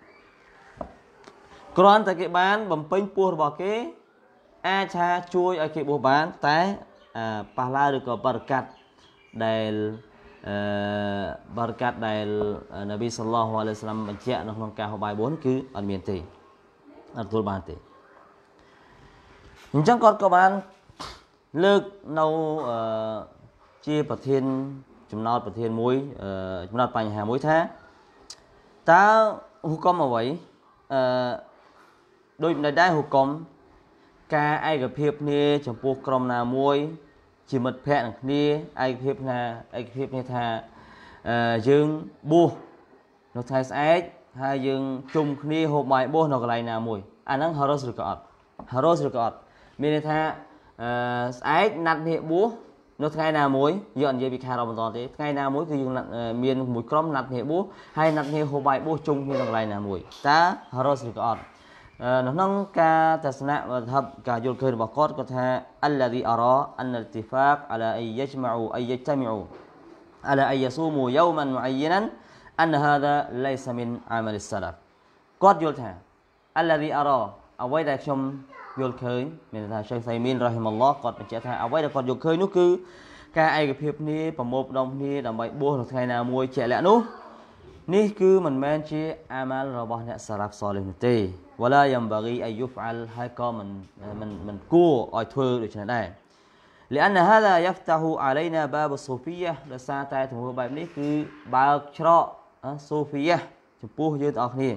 គ្រាន់តែគេបានបំពេញពោះរបស់គេអាចថាជួយឲ្យគេបួសបានតែប៉ះឡាឬក៏បរិកាត់ដែលអឺបរិកាត់ដែលនប៊ីសល្លឡោះអាឡៃហ៊ីវ៉ាសល្លាមបញ្ជាក់នៅក្នុងការហូបបាយបួសគឺអត់មានទេអត់ទទួលបានទេអញ្ចឹងគាត់ក៏បានលើកនៅជាប្រធានចំណោទប្រធានមួយចំណោទបញ្ហាមួយថាតើហុកមអ្វីអឺដូចនៅដែរហុកមការឯកភាពគ្នាចំពោះក្រុមណាមួយជាមិត្តភ័ក្តិនឹងគ្នាឯកភាពថាឯកភាពនេះថាយើងបួសនៅថ្ងៃស្អែកហើយយើងជុំគ្នាហូបបាយបួសនៅកន្លែងណាមួយអាហ្នឹងហារ៉ូសឬក៏អត់ហារ៉ូសឬក៏អត់មានន័យថាអឺស្អែកណាត់នេះបួសនៅថ្ងៃណាមួយយើងអត់និយាយពីខែរ៉ម៉ាដនទេថ្ងៃណាមួយគឺយើងមានមួយក្រុមណាត់នេះបួសហើយណាត់នេះហូបបាយបួសជុំគ្នានៅកន្លែងណាមួយតើហារ៉ូសឬក៏អត់នៅក្នុងការទស្សនៈថាការយល់ឃើញរបស់គាត់គាត់ថាអល្លាឌីអរ៉ាអានអ៊ីតិហ្វាកអាឡាអ៊ីយជ្ម៉ាអ៊ូអ៊ីយជ្តមីអ៊ូអាឡាអ៊ីយស៊ូមូយូម៉ានមុអ៊យណានអានហាដាឡៃសមីនអាម៉ាលិសឡាហ្វគាត់យល់ថាអល្លាឌីអរ៉ាអ្វីដែលខ្ញុំយល់ឃើញមានថាឆេខសៃមីនរ៉ហ៊ីម៉ាឡោះគាត់បញ្ជាក់ថាអ្វីដែលគាត់យល់ឃើញនោះគឺការឯកភាពគ្នាប្រមូលផ្ដុំគ្នាដើម្បីបួសនៅថ្ងៃណាមួយជាក់លាក់នោះនេះគឺមិនមែនជាអាម៉ាល់របស់អ្នកសាឡាហ្វសលីះនោះទេវ៉ាឡាយ៉ាំបាហ្គីអាយុហ្អាល់ហើយក៏មិនមិនមិនគួរឲ្យធ្វើដូច្នេះដែរلأن هذا يفتح علينا باب الصوفية ដោយសារតែទង្វើបែបនេះគឺបើកច្រកសូហ្វីយ៉ាចំពោះយើងទាំងអស់គ្នា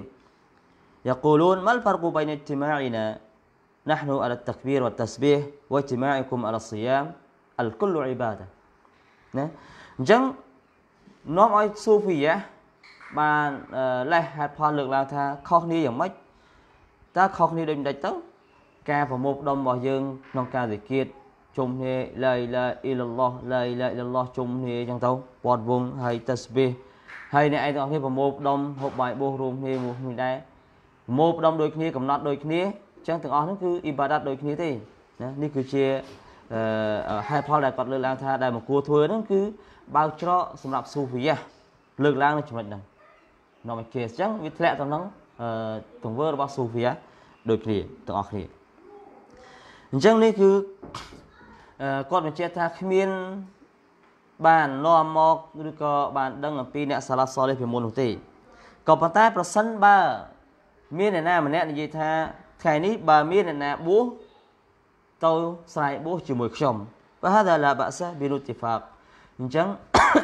يقولون ما الفرق بين اجتماعنا نحن على التكبير والتسبيح واجتماعكم على الصيام الكل عبادة ណាអញ្ចឹងនាំឲ្យសូហ្វីយ៉ាបានលេះហេតុផលលើកឡើងថាខុសគ្នាយ៉ាងម៉េចតើខុសគ្នាដូចម្ដេចទៅការប្រមូលផ្ដុំរបស់យើងក្នុងការសិក្ខាជុំគ្នាឡាអ៊ីឡាអ៊ីឡឡោះឡាអ៊ីឡាអ៊ីឡឡោះជុំគ្នាអញ្ចឹងទៅពាត់វងហើយតស្ប៊ីហ៍ហើយអ្នកឯងទាំងអស់គ្នាប្រមូលផ្ដុំហូបបាយបួសរួមគ្នាមួយគ្នាដែរប្រមូលផ្ដុំដូចគ្នាកំណត់ដូចគ្នាអញ្ចឹងទាំងអស់ហ្នឹងគឺអ៊ីបាដាតដូចគ្នាទេណានេះគឺជាហេតុផលដែលគាត់លើកឡើងថាដែលមកគួរធ្វើហ្នឹងគឺបើកច្រកសម្រាប់ស៊ូហ្វីយ៉ាលើកឡើងនៅចំណុចហ្នឹងនាំឲ្យគេអញ្ចឹងវាធ្លាក់ទៅក្នុងទង្វើរបស់ស៊ូហ្វីយ៉ាដូចគ្នាទាំងអស់គ្នាអញ្ចឹងនេះគឺគាត់បញ្ជាក់ថាគ្មានបាននាំមកឬក៏បានដឹងអំពីអ្នកសាឡាហ្វសលីះពីមុននោះទេក៏ប៉ុន្តែប្រសិនបើមានអ្នកណាម្នាក់និយាយថាថ្ងៃនេះបើមានអ្នកណាបួសទៅស្រ័យបួសជាមួយខ្ញុំបើហៅថាឡាបាក់សាប៊ីនូទីហ្វាកអញ្ចឹង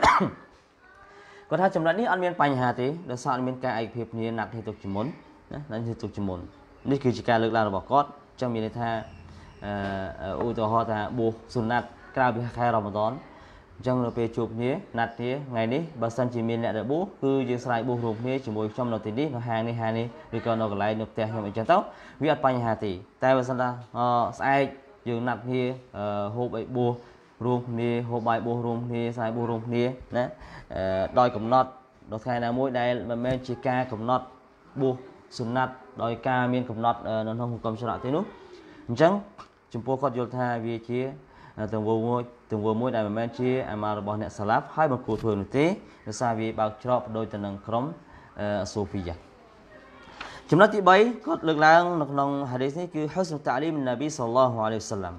គាត់ថាចំណុចនេះអត់មានបញ្ហាទេដោយសារអត់មានការឯកភាពគ្នាណាត់ហេតុទុកជាមុនណាណាត់ហេតុទុកជាមុននេះគឺជាការលើកឡើងរបស់គាត់អញ្ចឹងមានន័យថាឧទាហរណ៍ថាបួសសុណាត់ក្រៅពីខែរ៉ម៉ាដន chẳng là về chụp nhé nát nhé ngày ní bà sân chỉ miền lại để bố cứ dương sai bố rụp nhé chỉ mùi trong đầu tiền đi nó hàng đi hàng đi rồi còn nó lại được tiền cho mình cho tốt vì ăn bánh hà tỷ tay bà sân ra sai dương nát nhé hộp ấy bố rụp nhé hộp bài bố rụp nhé sai bố rụp nhé đấy đòi cầm nọt đòi khai nào mỗi đây mà men chỉ ca cầm nọt bố sườn nát đòi ca miền cầm nọt nó không cầm cho lại thế nữa chẳng chúng tôi có vô tha vì chia từng vô môi từng vô môi đại mà men chia mà bọn nẹt salaf hai bằng cụ thường thế là sao vì bao chọc đôi tầng khóm Sophia chúng nó tí bấy có lực lượng nông nông hadith này cứ husn ta'lim Nabi sallallahu alaihi wasallam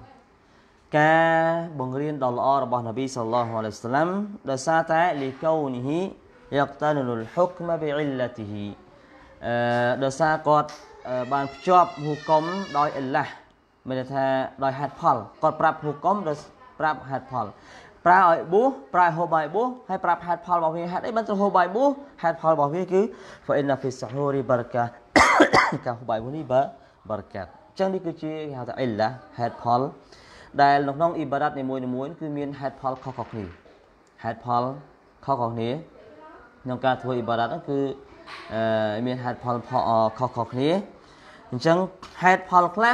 ca bằng riêng đó là bọn Nabi sallallahu alaihi wasallam là sao ta li kaunihi yaqtanul hukma bi'illatihi đó sao có bàn chọc hukum đòi illah mình là đòi hạt phật còn prap hukum đòi prap hạt phật pra ở bố pra hồ bài bố hay prap hạt phật bảo vệ hạt ấy bắt đầu hồ bài bố hạt phật bảo vệ cứ phải là phải sahuri baraka cả hồ bài bố đi bả barakat chẳng đi cứ chia hạt illah hạt phật đại lục nông ibadat này mùi mùi cứ miên hạt phật khó khó nhỉ hạt phật khó khó nhỉ nông ca thôi ibadat đó cứ miên hạt phật khó khó nhỉ chẳng hạt phật là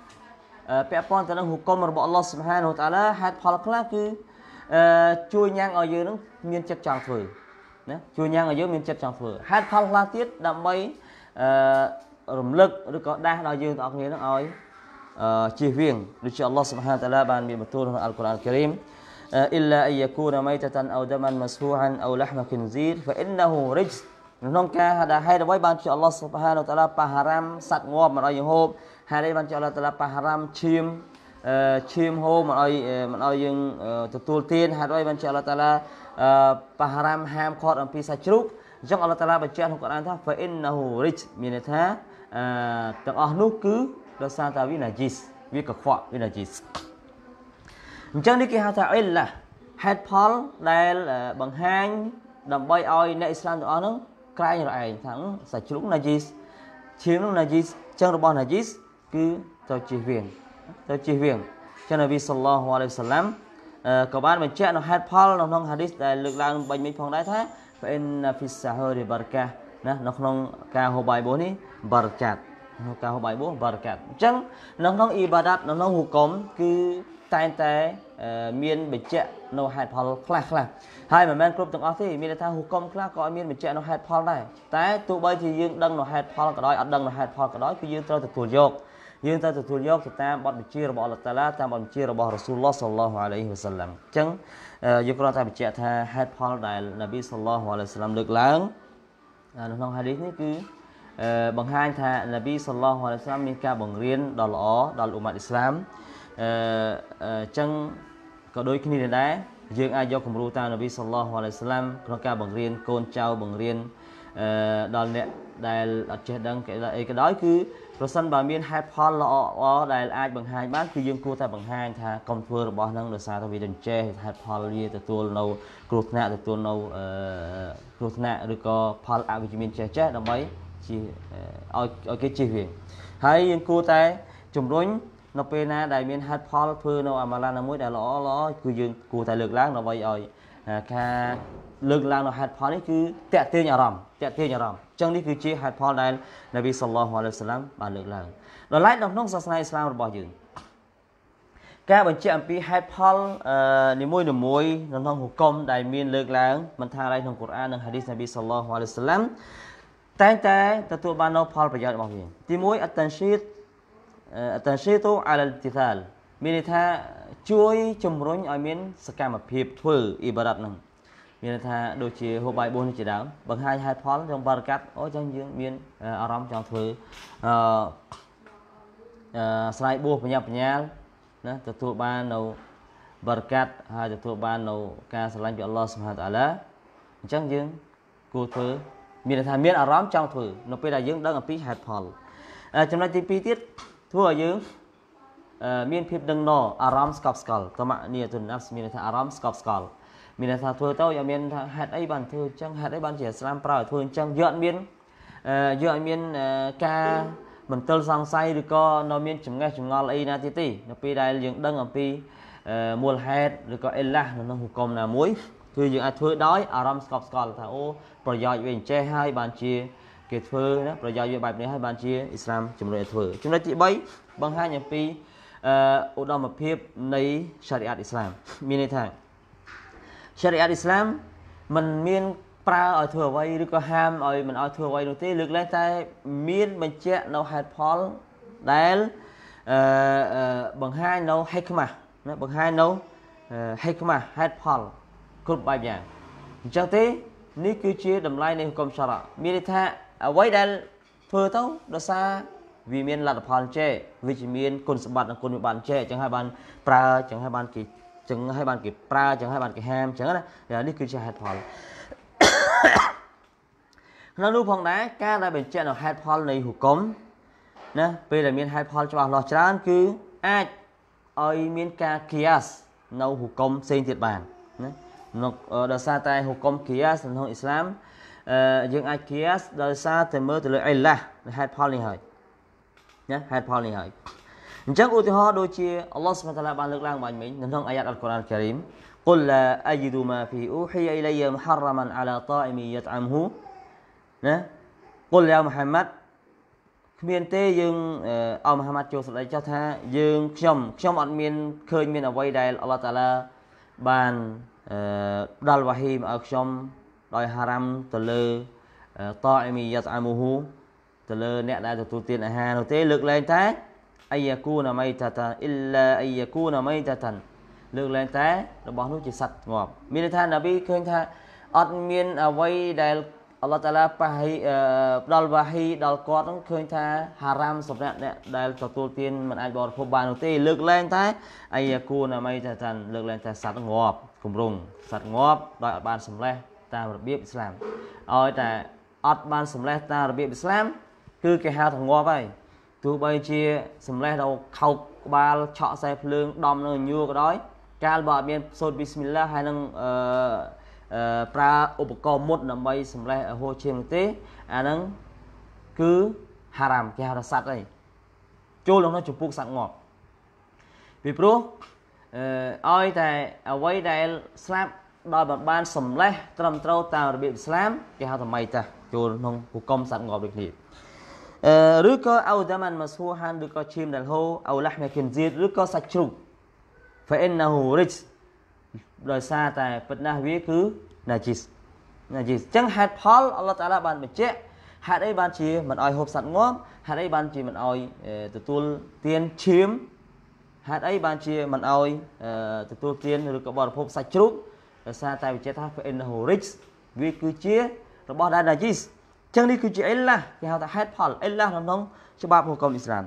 bẻ pon từ năng hukum của Allah Subhanahu wa Taala hạt phật là cứ chui nhang ở dưới nó miên chất tròn phử chui nhang ở dưới miên chất tròn phử hạt phật là tiết đậm mấy rầm lực rồi có đa ở dưới tọt nghĩa nó ơi chỉ viên được cho Allah Subhanahu wa Taala ban miên betul trong Al-Quran Al-Karim illa an yakuna maytatan aw daman masfuhan aw lahma khinzir fa innahu rijs nông ca đã hay là với ban cho Allah Subhanahu wa Taala paharam sạch ngọt mà nói hôm hay đây ban cho Allah Taala paharam chim chim hôm mà nói mà nói dương tu tiên hay đây ban cho Allah Taala paharam ham khot ở phía sau trước trong Allah Taala ban cho trong Quranថា fa innahu rich មានន័យថាទាំងអស់នោះគឺដោយសារតែវា najis វាកខ្វក់វា najis អញ្ចឹងនេះគេហៅថា illa ហេតុផលដែលបង្ហាញដើម្បីឲ្យអ្នកអ៊ីស្លាមទាំងអស់ហ្នឹងក្រែងរឯងថាសាច់ជ្រូក najis ឈាមនោះ najis ចឹងរបស់ najis គឺទៅជិះវិញទៅជិះវិញចឹងនប៊ីសល្លឡោះអាឡៃហ៊ីវសឡាំក៏បានបញ្ជាក់នៅហេតុផលនៅក្នុង hadith ដែលលើកឡើងបាញ់មិញផងដែរថា fa inna fis sahuri barakah ណានៅក្នុងការហូបបាយបោះនេះ barakat ក្នុងការហូបបាយបោះ barakat អញ្ចឹងនៅក្នុង ibadat នៅក្នុង hukum គឺតែងតែមានបញ្ជាក់នៅហេតុផលខ្លះខ្លះហើយមិនមែនគ្រប់ទាំងអស់ទេមានថាហុគមខ្លះក៏មានបញ្ជាក់នៅហេតុផលដែរតែទោះបីជាយើងដឹងនៅហេតុផលក៏ដោយអត់ដឹងនៅហេតុផលក៏ដោយគឺយើងត្រូវទទួលយកយើងត្រូវទទួលយកទៅតាមបទបញ្ជារបស់អល់ឡោះតាឡាតាមបទបញ្ជារបស់រ៉ាស៊ូលឡោះសល្លឡោះអាឡៃហ៊ីវ៉ាសាឡាំអញ្ចឹងយើងគ្រាន់តែបញ្ជាក់ថាហេតុផលដែលនប៊ីសល្លឡោះអាឡៃហ៊ីវ៉ាសាឡាំលើកឡើងនៅក្នុងហាឌីសនេះគឺបង្ហាញថានប៊ីសល្លឡោះអាឡៃហ៊ីវ៉ាសាឡាំមានការបង្រៀនដ៏ល្អដល់អ៊ុម៉ាត់អ៊ីស្លាមអញ្ចឹងក៏ដូចគ្នាដែរយើងអាចយកគំរូតាមនប៊ីសល្លឡោះអាឡៃហ៊ីវ៉ាសាឡាំក្នុងការបង្រៀនកូនចៅបង្រៀនដល់អ្នកដែលអត់ចេះដឹងគេអីក៏ដោយគឺប្រសិនបើមានហេតុផលល្អៗដែលអាចបង្ហាញបានគឺយើងគួរតែបង្ហាញថាកុំធ្វើរបស់ហ្នឹងដោយសារតែវាមិនចេះហេតុផលវាទទួលនៅគ្រោះថ្នាក់ទទួលនៅគ្រោះថ្នាក់ឬក៏ផលអវិជ្ជមានចេះចេះដើម្បីជាឲ្យឲ្យគេជិះវាហើយយើងគួរតែជំរុញនៅពេលណាដែលមានហេតុផលធ្វើនៅអាម៉ាឡាណាមួយដែលល្អល្អគឺយើងគួរតែលើកឡើងដើម្បីឲ្យការលើកឡើងនៅហេតុផលនេះគឺតាក់ទាញអារម្មណ៍តាក់ទាញអារម្មណ៍អញ្ចឹងនេះគឺជាហេតុផលដែលនប៊ីសល្លឡោះអាឡៃហ៊ីវ៉ាសាឡាំបានលើកឡើងដល់ឡែកនៅក្នុងសាសនាអ៊ីស្លាមរបស់យើងការបញ្ជាក់អំពីហេតុផលនីមួយៗនៅក្នុងហុគមដែលមានលើកឡើងមិនថាอะไรក្នុងកូរ៉ាននិងហាឌីសនប៊ីសល្លឡោះអាឡៃហ៊ីវ៉ាសាឡាំតែងតែទទួលបាននូវផលប្រយោជន៍របស់វាទីមួយអតានឈីតអតានឈីតូអាឡាលទីសាលមានន័យថាជួយជំរុញឲ្យមានសកម្មភាពធ្វើអ៊ីបារ៉ាត់ហ្នឹងមានថាដូចជាហូបបាយបួសនេះជាដើមបង្ហាញហេតុផលក្នុងបារកាត់អូចឹងយើងមានអារម្មណ៍ចង់ធ្វើអឺស្លាយបួសបញ្ញាបញ្ញាណាទទួលបាននៅបារកាត់ហើយទទួលបាននៅការស្រឡាញ់ពីអល់ឡោះស៊ុបហានតាអាឡាអញ្ចឹងយើងគួរធ្វើមានថាមានអារម្មណ៍ចង់ធ្វើនៅពេលដែលយើងដឹងអំពីហេតុផលចំណុចទីពីរទៀតធ្វើឲ្យយើងមានភាពដឹងណអារម្មណ៍ស្កប់ស្កល់តម៉ានីតុនណាហ្វមានថាអារម្មណ៍ស្កប់ស្កល់មានថាធ្វើទៅឲ្យមានថាហេតុអីបានធ្វើអញ្ចឹងហេតុអីបានជាឥស្លាមប្រើឲ្យធ្វើអញ្ចឹងយកអត់មានយកឲ្យមានការមន្ទិលសង្ស័យឬក៏នៅមានចម្ងេះចម្ងល់អីណាទៀតទេនៅពេលដែលយើងដឹងអំពីមូលហេតុឬក៏អ៊ីឡាស់នៅក្នុងហុកមណាមួយគឺយើងអាចធ្វើដោយអារម្មណ៍ស្កប់ស្កល់ថាអូប្រយោជន៍វាអញ្ចេះហើយបានជាគេធ្វើណាប្រយោជន៍វាបែបនេះហើយបានជាអ៊ីស្លាមជំរុញឲ្យធ្វើចំណុចទីបីបង្ហាញអំពីអឺឧត្តមភាពនៃឆារីអាតអ៊ីស្លាមមានន័យថាឆារីអាតអ៊ីស្លាមមិនមានប្រើឲ្យធ្វើអ្វីឬក៏ហាមឲ្យមិនឲ្យធ្វើអ្វីនោះទេលើកលែងតែមានបញ្ជាក់នៅហេតុផលដែលអឺបង្ហាញនៅហិកម៉ាណាបង្ហាញនៅហិកម៉ាហេតុផលគ្រប់បែបយ៉ាងអញ្ចឹងទេនេះគឺជាតម្លៃនៃហុកមឆារ៉ាមានន័យថាអ្វីដែលធ្វើទៅដោយសារវាមានលទ្ធផលចេះវិជ្ជមានគុណសម្បត្តិនិងគុណវិបត្តិចេះអញ្ចឹងហើយបានប្រើអញ្ចឹងហើយបានគេអញ្ចឹងហើយបានគេប្រើអញ្ចឹងហើយបានគេហាមអញ្ចឹងណានេះគឺជាហេតុផលក្នុងនោះផងដែរការដែលបញ្ជាក់នៅហេតុផលនៃហុកមណាពេលដែលមានហេតុផលច្បាស់លាស់ច្រើនគឺអាចឲ្យមានការគៀសនៅហុកមផ្សេងទៀតបានណាដោយសារតែហុកមគៀសក្នុងអ៊ីស្លាមអឺយើងអាចគៀសដោយសារតែមើលទៅលើអ៊ីឡាហេតុផលនេះហើយណាហេតុផលនេះហើយអញ្ចឹងឧទាហរណ៍ដូចជាអល់ឡោះស៊ុបហានតាឡាបានលើកឡើងបាញ់មិញនៅក្នុងអាយ៉ាតអល់កុរ៉ានការីម قل لا أجد ما في أوحي إلي محرما على طائم يطعمه ណា قل يا محمد គ្មានទេយើងអោមហាម៉ាត់ចូលស្ដីចោះថាយើងខ្ញុំខ្ញុំអត់មានឃើញមានអ្វីដែលអល់ឡោះតាឡាបានអឺដល់វ៉ាហ៊ីមកឲ្យខ្ញុំដោយហារ៉ាំទៅលើតអ៊ីមីយ៉ាតអាមូហ៊ូទៅលើអ្នកដែលទទួលទានអាហារនោះទេលើកលែងតែអាយ៉ាគូណាមៃតាតាអ៊ីឡាអាយ៉ាគូណាមៃតាតាលើកលែងតែរបស់នោះជាសត្វងាប់មានន័យថានប៊ីឃើញថាអត់មានអ្វីដែលអល់ឡោះតាឡាប៉ះដល់វ៉ាហ៊ីដល់គាត់ហ្នឹងឃើញថាហារ៉ាំសម្រាប់អ្នកដែលទទួលទានមិនអាចបរិភោគបាននោះទេលើកលែងតែអាយ៉ាគូណាមៃតាតាលើកលែងតែសត្វងាប់គម្រងសត្វងាប់ដោយអត់បានសម្លេះតាមរបៀបអ៊ីស្លាមឲ្យតែអត់បានសម្លេះតាមរបៀបអ៊ីស្លាមគឺគេហៅថាងាប់ហើយទោះបីជាសម្លេះដល់ខោកក្បាលឆក់ខ្សែភ្លើងដំនៅញួរក៏ដោយកាលបើអត់មានសូត្រប៊ីស្មិលឡាហើយនឹងអឺប្រើឧបករណ៍មុតដើម្បីសម្លេះហូរឈាមនោះទេអាហ្នឹងគឺហារ៉ាំគេហៅថាសត្វអីចូលក្នុងចំពោះសត្វងាប់ពីព្រោះអឺឲ្យតែអ្វីដែលស្លាប់ដោយបានសម្លេះត្រឹមត្រូវតាមរបៀបអ៊ីស្លាមគេហៅថាម៉ៃតាចូលក្នុងហុកមសត្វងាប់ដូចគ្នាអឺឬក៏អោដាម៉ាន់ម៉ាស៊ូហានឬក៏ឈាមដែលហូអោឡាហ្មគិនស៊ីតឬក៏សាច់ជ្រូក فإنه رجس ដោយសារតែពិតណាស់វាគឺណាជីសណាជីសចឹងហេតុផលអល់ឡោះតាឡាបានបញ្ជាក់ហេតុអីបានជាមិនអោយហូបសត្វងាប់ហេតុអីបានជាមិនអោយទទួលទានឈាមហេតុអីបានជាមិនអោយទទួលទានឬក៏បរិភោគសាច់ជ្រូកដោយសារតែវិជាថា فإنه رجس វាគឺជារបស់ដែលណាជីសចឹងនេះគឺជាអ៊ីឡាគេហៅថាហេតុផលអ៊ីឡាក្នុងច្បាប់ហុកមអ៊ីស្លាម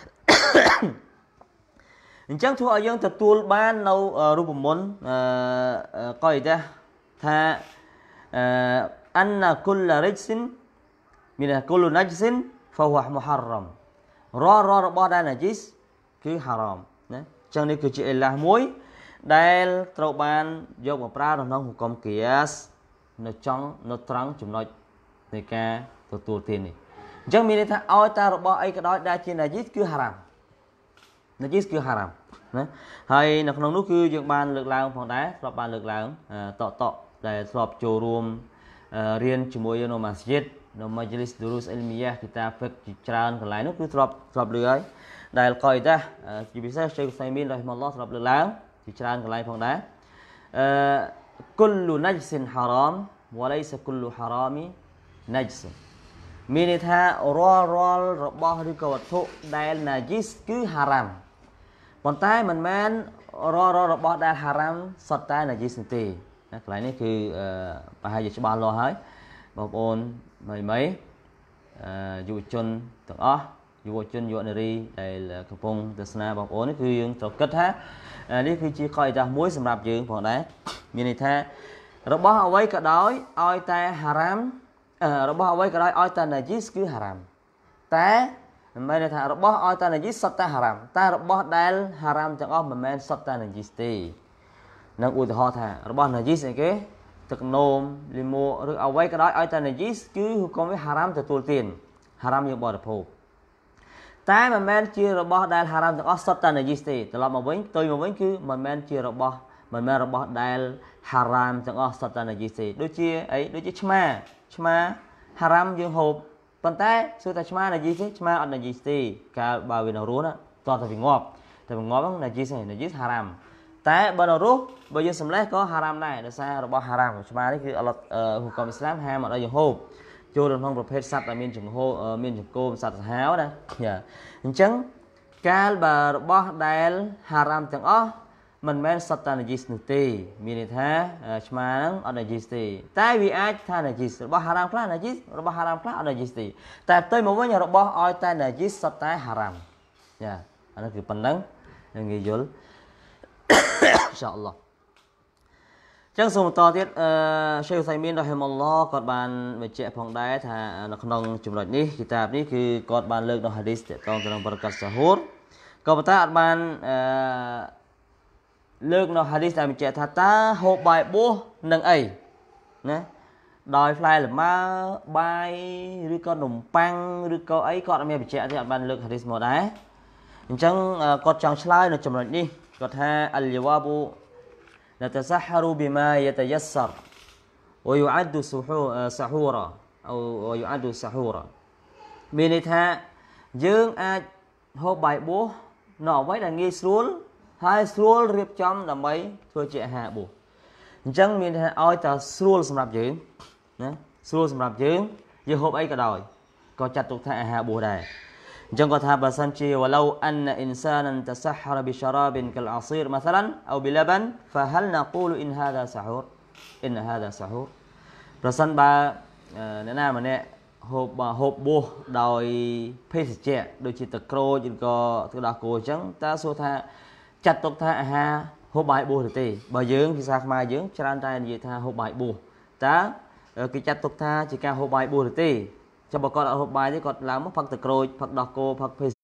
អញ្ចឹងធ្វើឲ្យយើងទទួលបាននៅរូបមន្តអឺកយតាថាអឺអានណាគុលរិជសិនមានគុលណាជីសិនហ្វហ៊វមុហារ៉មរាល់រាល់របស់ដែលណាជីសគឺហារ៉មណាអញ្ចឹងនេះគឺជាអ៊ីឡាមួយដែលត្រូវបានយកមកប្រើក្នុងហុកមគីយ៉ាសនៅចង់នៅត្រង់ចំណុចនៃការទទួលទាននេះអញ្ចឹងមានន័យថាឲ្យតែរបស់អីក៏ដោយដែលជាណាជីសគឺហារ៉ាមណាជីសគឺហារ៉ាមណាហើយនៅក្នុងនោះគឺយើងបានលើកឡើងផងដែរធ្លាប់បានលើកឡើងតកតកដែលធ្លាប់ចូលរួមរៀនជាមួយនៅម៉ាស្យិតនៅម៉ាជ្លីសឌូរូសអ៊ីលមីយ៉ាគីតាហ្វិកជាច្រើនកន្លែងនោះគឺធ្លាប់ធ្លាប់លើហើយដែលកយតាជាពិសេសជ័យហ៊ូសៃមីនរ៉ហ៊ីម៉ាឡោះធ្លាប់លើកឡើងជាច្រើនកន្លែងផងដែរអឺគុលលូណាជសិនហារ៉ាមវ៉ាឡៃសគុលលូហារ៉ាមីណាជសិនមានន័យថារាល់រាល់របស់ឬក៏វត្ថុដែលណាជីសគឺហារ៉ាមប៉ុន្តែមិនមែនរាល់រាល់របស់ដែលហារ៉ាមសុទ្ធតែណាជីសទេណាកន្លែងនេះគឺប្រហែលជាច្បាស់លាស់ហើយបងប្អូនមីមីអឺយុវជនទាំងអស់យុវជនយុវនារីដែលកំពុងទស្សនាបងប្អូននេះគឺយើងត្រូវគិតថានេះគឺជាកយតាមួយសម្រាប់យើងផងដែរមានន័យថារបស់អ្វីក៏ដោយឲ្យតែហារ៉ាមរបស់អ្វីក៏ដោយឲ្យតែណាជីសគឺហារ៉ាមតែមិនមែនថារបស់ឲ្យតែណាជីសសុទ្ធតែហារ៉ាមតែរបស់ដែលហារ៉ាមទាំងអស់មិនមែនសុទ្ធតែណាជីសទេនឹងឧទាហរណ៍ថារបស់ណាជីសអីគេទឹកនោមលីមួឬអ្វីក៏ដោយឲ្យតែណាជីសគឺហុកមវាហារ៉ាមទទួលទានហារ៉ាមយើងបរិភោគតែមិនមែនជារបស់ដែលហារ៉ាមទាំងអស់សុទ្ធតែណាជីសទេត្រឡប់មកវិញផ្ទុយមកវិញគឺមិនមែនជារបស់មិនមែនរបស់ដែលហារ៉ាមទាំងអស់សុទ្ធតែណាជីសទេដូចជាអីដូចជាឆ្មាឆ្មាហារ៉ាមយើងហូបប៉ុន្តែសួរតែឆ្មាណាជីសទេឆ្មាអត់ណាជីសទេកាលបើវានៅរស់ណាតោះតែវាងាប់តែវាងាប់ហ្នឹងណាជីសទេណាជីសហារ៉ាមតែបើនៅរស់បើយើងសម្លេះក៏ហារ៉ាមដែរដោយសាររបស់ហារ៉ាមឆ្មានេះគឺអល់ឡោះហុកមអ៊ីស្លាមហាមអត់ឲ្យយើងហូបចូលក្នុងប្រភេទសត្វដែលមានចង្ហូមានចង្កូមសត្វសាហាវណាយ៉ាអញ្ចឹងកាលបើរបស់ដែលហារ៉ាមទាំងអស់មិនមែនសុទ្ធតែណាជីសនោះទេមានន័យថាឆ្មាហ្នឹងអត់ណាជីសទេតែវាអាចថាណាជីសរបស់ហារ៉ាមខ្លះណាជីសរបស់ហារ៉ាមខ្លះអត់ណាជីសទេតែផ្ទុយមកវិញរបស់ឲ្យតែណាជីសសុទ្ធតែហារ៉ាមយ៉ាអានោះគឺប៉ុណ្ណឹងនឹងងាយយល់អ៊ីនសាអល់ឡោះចឹងសូមបន្តទៀតអឺឆេខ ឧសៃមីន រ៉ហ៊ីម៉ុលឡោះគាត់បានបញ្ជាក់ផងដែរថានៅក្នុងចំណុចនេះគីតាបនេះគឺគាត់បានលើកនៅហាឌីសទាក់ទងទៅនឹងបរកាត់សាហូរក៏ប៉ុន្តែអត់បានអឺលើកនៅហាឌីសដែលបញ្ជាក់ថាតើហូបបាយបួសនឹងអីណាដោយផ្លែលម៉ើបាយឬក៏នំប៉័ងឬក៏អីគាត់អត់មានបញ្ជាក់ទេអត់បានលើកហាឌីសមកដែរអញ្ចឹងគាត់ចង់ឆ្លើយនៅចំណុចនេះគាត់ថាអលយវ៉ាប៊ូنتسحر بما يتيسر ويعد سحورا أو ويعد سحورا មានន័យថាយើងអាចហូបបាយបួសនៅអ្វីដែលងាយស្រួលហើយស្រួលរៀបចំដើម្បីធ្វើជាអាហារបួសអញ្ចឹងមានថាឲ្យតែស្រួលសម្រាប់យើងណាស្រួលសម្រាប់យើងយើងហូបអីក៏ដោយក៏ចាត់ទុកថាអាហារបួសដែរអញ្ចឹងគាត់ថាបើសិនជា ولو أن إنسانا تسحر بشراب كالعصير مثلا أو بلبن فهل نقول إن هذا سحور إن هذا سحور ប្រសិនបើអ្នកណាម្នាក់ហូបហូបបួសដោយភេសជ្ជៈដូចជាទឹកក្រូចឬក៏ទឹកដោះគោអញ្ចឹងតើសួរថាចាត់ទុកថាអាហារហូបបាយបួសឬទេបើយើងភាសាខ្មែរយើងច្រើនតែនិយាយថាហូបបាយបួសតើគេចាត់ទុកថាជាការហូបបាយបួសឬទេចាំបើគាត់អត់ហូបបាយទេគាត់ឡើងមកផឹកទឹកក្រូចផឹកដោះគោផឹកភេស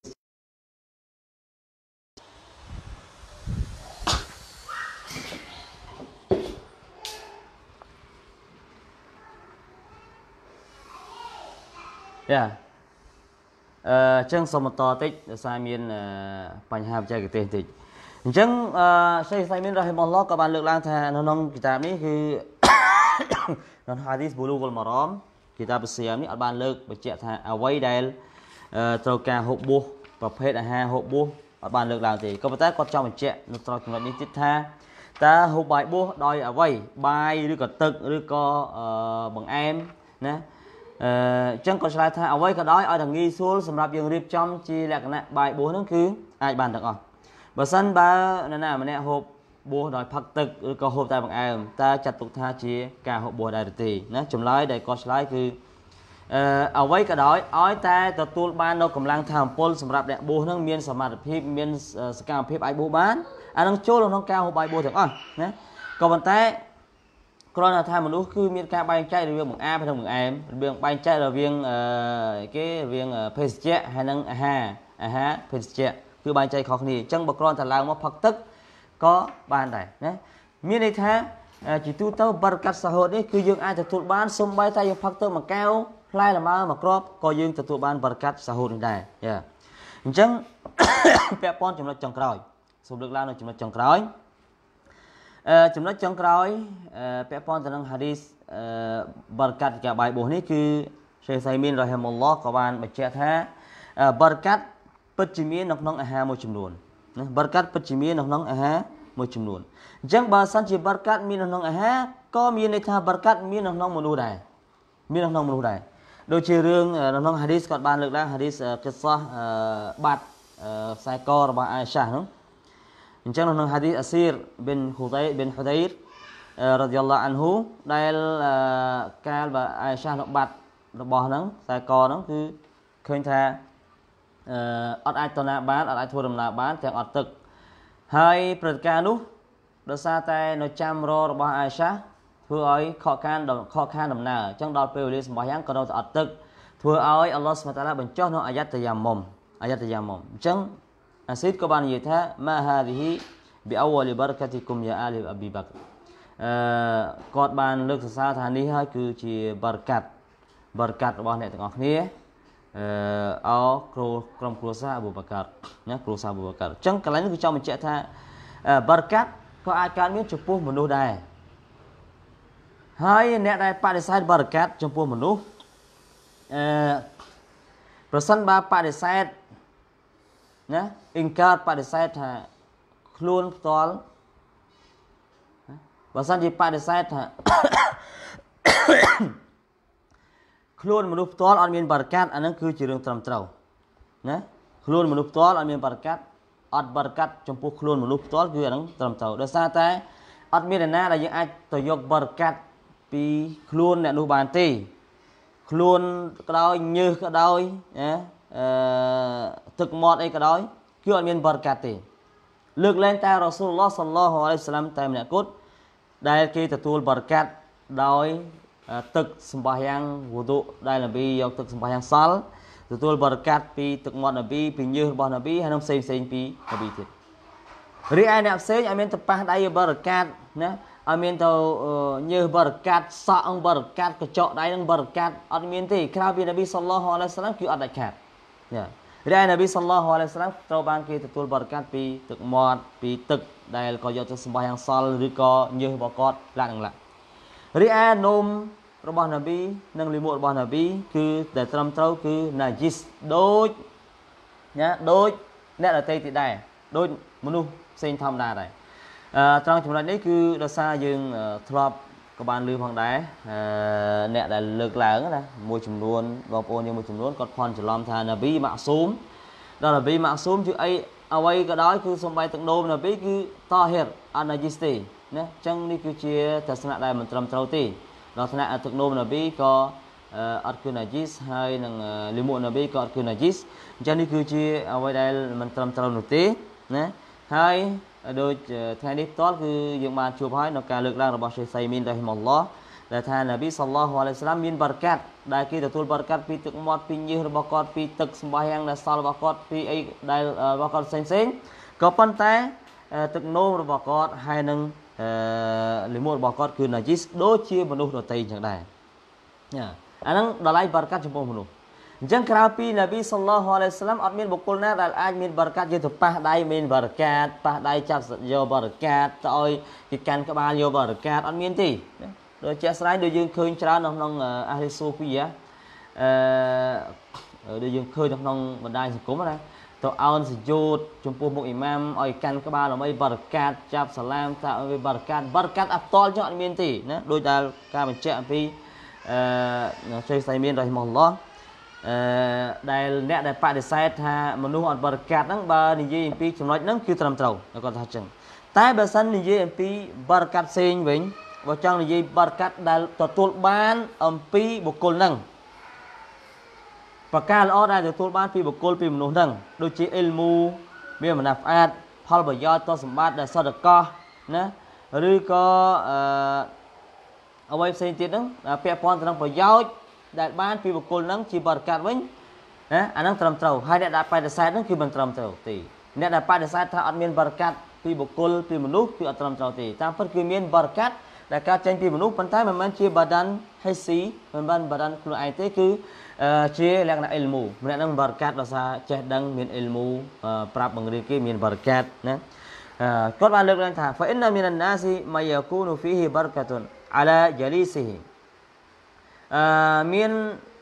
យ៉ាអឺអញ្ចឹងសូមបន្តតិចដោយសារមានបញ្ហាបច្ចេកទេសតិចអញ្ចឹងអឺឆេខ ឧសៃមីន រ៉ហ៊ីម៉ុលឡោះក៏បានលើកឡើងថានៅក្នុងគីតាបនេះគឺនៅហាឌីសប៊ូលូហ្គុលម៉ារ៉ាមគីតាបសៀមនេះអត់បានលើកបញ្ជាក់ថាអ្វីដែលត្រូវការហូបបួសប្រភេទអាហារហូបបួសអត់បានលើកឡើងទេក៏ប៉ុន្តែគាត់ចង់បញ្ជាក់នៅត្រង់ចំណុចនេះទៀតថាតើហូបបាយបួសដោយអ្វីបាយឬក៏ទឹកឬក៏បង្អែមណាអឺអញ្ចឹងគាត់ឆ្លើយថាអ្វីក៏ដោយឲ្យតែងាយស្រួលសម្រាប់យើងរៀបចំជាលក្ខណៈបាយបួសហ្នឹងគឺអាចបានទាំងអស់បើសិនបើនរណាម្នាក់ហូបបួសដោយផឹកទឹកឬក៏ហូបតែបង្អែមតើចាត់ទុកថាជាការហូបបួសដែរឬទេណាចម្លើយដែលគាត់ឆ្លើយគឺអឺអ្វីក៏ដោយឲ្យតែទទួលបាននៅកម្លាំងថាមពលសម្រាប់អ្នកបួសហ្នឹងមានសមត្ថភាពមានសកម្មភាពអាចបួសបានអានឹងចូលក្នុងការហូបបាយបួសទាំងអស់ណាក៏ប៉ុន្តែគ្រាន់តែថាមនុស្សគឺមានការបែងចែករវាងបង្អាបនិងបង្អែមរវាងបែងចែករវាងអឺគេរវាងភេសជ្ជៈហើយនិងអាហារអាហារភេសជ្ជៈគឺបែងចែកខុសគ្នាអញ្ចឹងបើគ្រាន់តែឡើងមកផឹកទឹកក៏បានដែរណាមានន័យថាជាទូទៅបរកាត់សាហូតនេះគឺយើងអាចទទួលបានសូម្បីតែយើងផឹកទឹកមួយកែវផ្លែលម៉ើមួយគ្រាប់ក៏យើងទទួលបានបរកាត់សាហូតនេះដែរយ៉ាអញ្ចឹងពាក់ព័ន្ធចំណុចចុងក្រោយសូមលើកឡើងនៅចំណុចចុងក្រោយអឺចំណុចចុងក្រោយពាក់ព័ន្ធទៅនឹងហាឌីសបរកាត់កាបាយបួសនេះគឺឆេខ ឧសៃមីន រ៉ហ៊ីម៉ុលឡោះក៏បានបញ្ជាក់ថាបរកាត់ពិតជាមាននៅក្នុងអាហារមួយចំនួនណាបរកាត់ពិតជាមាននៅក្នុងអាហារមួយចំនួនអញ្ចឹងបើសិនជាបរកាត់មាននៅក្នុងអាហារក៏មានន័យថាបរកាត់មាននៅក្នុងមនុស្សដែរមាននៅក្នុងមនុស្សដែរដូចជារឿងនៅក្នុងហាឌីសគាត់បានលើកឡើងហាឌីសគិសសាសបាត់ខ្សែករបស់អាយសាហ្នឹងអញ្ចឹងនៅក្នុងហាឌីសអាស៊ីរប៊ីនហ៊ូដៃប៊ីនហ៊ូដៃររ៉ាឌីយ៉ាឡោះអានហ៊ូដែលកាលបើអាយសានៅបាត់របស់ហ្នឹងខ្សែកហ្នឹងគឺឃើញថាអឺអត់អាចទៅណាបានអត់អាចធ្វើដំណើរបានទាំងអត់ទឹកហើយព្រឹត្តិការណ៍នោះដោយសារតែនៅចាំររបស់អាយសាធ្វើឲ្យខកខានខកខានដំណើរអញ្ចឹងដល់ពេលវេលាសម្បោះយ៉ាងក៏នៅតែអត់ទឹកធ្វើឲ្យអល់ឡោះស៊ុបហានតាឡាបញ្ចុះនៅអាយ៉ាតយ៉ាមុំអាយ៉ាតយ៉ាមុំអញ្ចឹងអាស៊ីតក៏បាននិយាយថាម៉ាហាឌីហ៊ីប៊ីអវលីបរកាទីគុំយ៉ាអាលីអប៊ីបាក់អឺគាត់បានលើកសរសើរថានេះហើយគឺជាបរកាត់បរកាត់របស់អ្នកទាំងអស់គ្នាអោក្រុមគ្រួសារអបូបកាត់ណាគ្រួសារអបូបកាត់អញ្ចឹងកន្លែងនេះគឺចង់បញ្ជាក់ថាបារកាត់ក៏អាចកើតមានចំពោះមនុស្សដែរហើយអ្នកដែលបដិសេធបារកាត់ចំពោះមនុស្សអឺប្រសិនបើបដិសេធណាអ៊ីនកាតបដិសេធថាខ្លួនផ្ទាល់បើសិនជាបដិសេធថាខ្លួនមនុស្សផ្ទាល់អត់មានបារកាត់អានឹងគឺជារឿងត្រឹមត្រូវណាខ្លួនមនុស្សផ្ទាល់អត់មានបារកាត់អត់បារកាត់ចំពោះខ្លួនមនុស្សផ្ទាល់គឺអានឹងត្រឹមត្រូវដោយសារតែអត់មានអ្នកណាដែលយើងអាចទៅយកបារកាត់ពីខ្លួនអ្នកនោះបានទេខ្លួនក៏ដោយញើសក៏ដោយណាអឺទឹកមាត់អីក៏ដោយគឺអត់មានបារកាត់ទេលើកលែងតែរ៉ាស៊ូលឡោះសល្លឡោះអាឡៃហ៊ីវសឡាមតែម្នាក់គត់ដែលគេទទួលបារកាត់ដោយទឹកសម្បាយ៉ាងវុឌូដែលនប៊ីយកទឹកសម្បាយ៉ាងសល់ទទួលបារកាត់ពីទឹកមាត់នប៊ីពីញើសរបស់នប៊ីហើយនឹងផ្សេងផ្សេងពីនប៊ីទៀតរីឯអ្នកផ្សេងឲ្យមានទៅប៉ះដៃបារកាត់ណាឲ្យមានទៅញើសបារកាត់សក់អង្គបារកាត់កញ្ចក់ដៃនឹងបារកាត់អត់មានទេក្រៅពីនប៊ីសល្លឡោះអាឡៃហ៊ីវសឡាមគឺអត់ដាច់ខាតណារីឯនប៊ីសល្លឡោះអាឡៃហ៊ីវសឡាមត្រូវបានគេទទួលបារកាត់ពីទឹកមាត់ពីទឹកដែលក៏យកទៅសម្បាយ៉ាងសល់ឬក៏ញើសរបស់គាត់ឡាក់នឹងឡាក់រីឯនំរបស់នប៊ីនិងលីមួរបស់នប៊ីគឺដែលត្រឹមត្រូវគឺណាជីសដូចណាដូចអ្នកដទៃទៀតដែរដូចមនុស្សផ្សេងធម្មតាដែរអឺត្រង់ចំណុចនេះគឺដោយសារយើងធ្លាប់ក៏បានឮផងដែរអឺអ្នកដែលលើកឡើងណាមួយចំនួនបងប្អូនយើងមួយចំនួនគាត់ផន់ច្រឡំថានប៊ីម៉ាក់ស៊ូមដល់នប៊ីម៉ាក់ស៊ូមគឺអីអ្វីក៏ដោយគឺសំបីទឹកនោមនប៊ីគឺតហិរអត់ណាជីសទេណាអញ្ចឹងនេះគឺជាទស្សនៈដែលមិនត្រឹមត្រូវទេដល់ថ្នាក់ទឹកនោមនប៊ីក៏អត់គឺណាជីសហើយនឹងលីមួនប៊ីក៏អត់គឺណាជីសអញ្ចឹងនេះគឺជាអ្វីដែលមិនត្រឹមត្រូវនោះទេណាហើយដូចថ្ងៃនេះផ្ទាល់គឺយើងបានជួបហើយនៅការលើកឡើងរបស់សេខសៃមីនរ៉ហ៊ីម៉ុលឡោះដែលថានប៊ីសល្លឡោះអាឡៃហ៊ីវសឡាមមានបារកាត់ដែលគេទទួលបារកាត់ពីទឹកមាត់ពីញើសរបស់គាត់ពីទឹកសម្បាយ៉ាងដែលសល់របស់គាត់ពីអីដែលរបស់គាត់ផ្សេងផ្សេងក៏ប៉ុន្តែទឹកនោមរបស់គាត់ហើយនឹងអឺលីមួនរបស់គាត់គឺណាជីសដូចជាមនុស្សដទៃអញ្ចឹងដែរណាអាហ្នឹងដល់ឡៃបារកាត់ចំពោះមនុស្សអញ្ចឹងក្រៅពីនប៊ីសល្លឡោះអាឡៃហ៊ីវសឡាមអត់មានបុគ្គលណាដែលអាចមានបារកាត់យកទៅប៉ះដៃមានបារកាត់ប៉ះដៃចាប់យកបារកាត់ទៅឲ្យគេកាន់ក្បាលយកបារកាត់អត់មានទេដូចជាស្រ័យដូចយើងឃើញច្រើននៅក្នុងអាហ្លីសូហ្វីអឺដូចយើងឃើញនៅក្នុងបណ្ដាញសង្គមណាទៅអោនសយោតចំពោះមុខអ៊ីម៉ាមឲ្យកាន់ក្បាលដើម្បីបារកាត់ចាប់សាឡាមថាឲ្យបារកាត់បារកាត់អផ្ទាល់ចឹងអត់មានទេណាដោយដែលការបញ្ជាក់អំពីអឺសេខសៃមីនរ៉ហ៊ីម៉ុលឡោះអឺដែលអ្នកដែលបដិសេធថាមនុស្សអត់បារកាត់ហ្នឹងបើនិយាយអំពីចំណុចហ្នឹងគឺត្រឹមត្រូវគាត់ថាចឹងតែបើសិននិយាយអំពីបារកាត់ផ្សេងវិញបើចង់និយាយបារកាត់ដែលទទួលបានអំពីបុគ្គលហ្នឹងប្រការល្អដែលទទួលបានពីបុគ្គលពីមនុស្សហ្នឹងដូចជាអ៊ីលមូមានមណាហ្វអាតផលប្រយោជន៍តសម្បត្តិដែលសតកោណាឬក៏អឺអ្វីផ្សេងទៀតហ្នឹងពាក់ព័ន្ធទៅនឹងប្រយោជន៍ដែលបានពីបុគ្គលហ្នឹងជាបារកាត់វិញណាអាហ្នឹងត្រឹមត្រូវហើយអ្នកដែលបដិសេធហ្នឹងគឺមិនត្រឹមត្រូវទេអ្នកដែលបដិសេធថាអត់មានបារកាត់ពីបុគ្គលពីមនុស្សគឺអត់ត្រឹមត្រូវទេតាមពិតគឺមានបារកាត់ដែលកើតចេញពីមនុស្សប៉ុន្តែមិនមែនជាបាដានហេស៊ីមិនមែនបាដានខ្លួនឯងទេគឺជាលក្ខណៈអ៊ីលមូម្នាក់ហ្នឹងបារកាត់ដោយសារចេះដឹងមានអ៊ីលមូប្រាប់បង្រៀនគេមានបារកាត់ណាគាត់បានលើកឡើងថា fa inna minan nasi may yakunu fihi barakatun ala jalisihi អឺមាន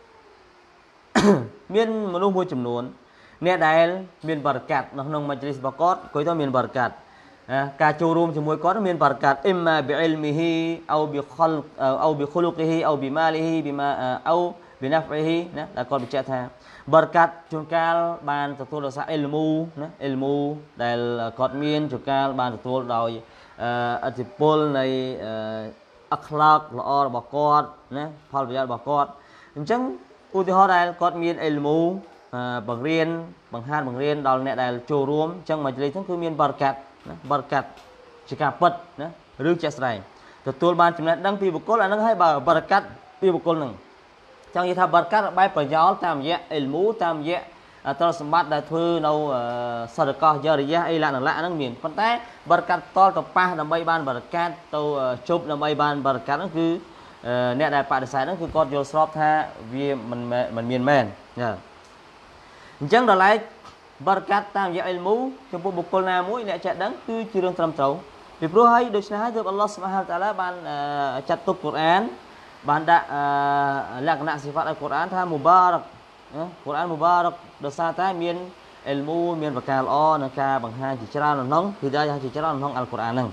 មានមនុស្សមួយចំនួនអ្នកដែលមានបារកាត់នៅក្នុងមជ្ឈលីសរបស់គាត់គាត់ទៅមានបារកាត់ការចូលរួមជាមួយគាត់មានបារកាត់អ៊ីម៉ាប៊ីអ៊ីលមីហ៊ីអោប៊ីខលអោប៊ីខុលុកហ៊ីអោប៊ីម៉ាលីហ៊ីប៊ីម៉ាអោប៊ីណាហ្វអ៊ីហ៊ីណាដែលគាត់បញ្ជាក់ថាបារកាត់ជួនកាលបានទទួលដោយសារអ៊ីលមូណាអ៊ីលមូដែលគាត់មានជួនកាលបានទទួលដោយអធិពលនៃអក្លាកល្អរបស់គាត់ណាផលប្រយោជន៍របស់គាត់អញ្ចឹងឧទាហរណ៍ដែលគាត់មានអ៊ីលមូបង្រៀនបង្ហាត់បង្រៀនដល់អ្នកដែលចូលរួមអញ្ចឹងមជ្ឈលីសហ្នឹងគឺមានបារកាត់ណាបារកាត់ជាការពិតណាឬជាក់ស្ដែងទទួលបានចំណេះដឹងពីបុគ្គលអាហ្នឹងហើយបើបារកាត់ពីបុគ្គលហ្នឹងចង់និយាយថាបារកាត់បែបប្រយោលតាមរយៈអ៊ីលមូតាមរយៈទ្រព្យសម្បត្តិដែលធ្វើនៅសតកោយរិយាអីឡានឡាហ្នឹងមានប៉ុន្តែបារកាត់តលទៅប៉ះដើម្បីបានបារកាត់ទៅជប់ដើម្បីបានបារកាត់ហ្នឹងគឺអ្នកដែលបដិសេធហ្នឹងគឺគាត់យល់ស្របថាវាមិនមិនមានមែនណាអ chẳng đó lại bật cắt tam dạ ilmu trong bộ bục na mũi nè chạy đắng cứ chưa đương trầm trấu vì pro hay đôi khi được Allah subhanahu wa ta'ala ban chặt tục Quran ban đã lạc nạ sifat al Quran tha mubarak Quran mubarak được sa ta miền ilmu miền bậc cao o nâng ca bằng hai chỉ ra là nóng thì đây chỉ ra là nóng al Quran nâng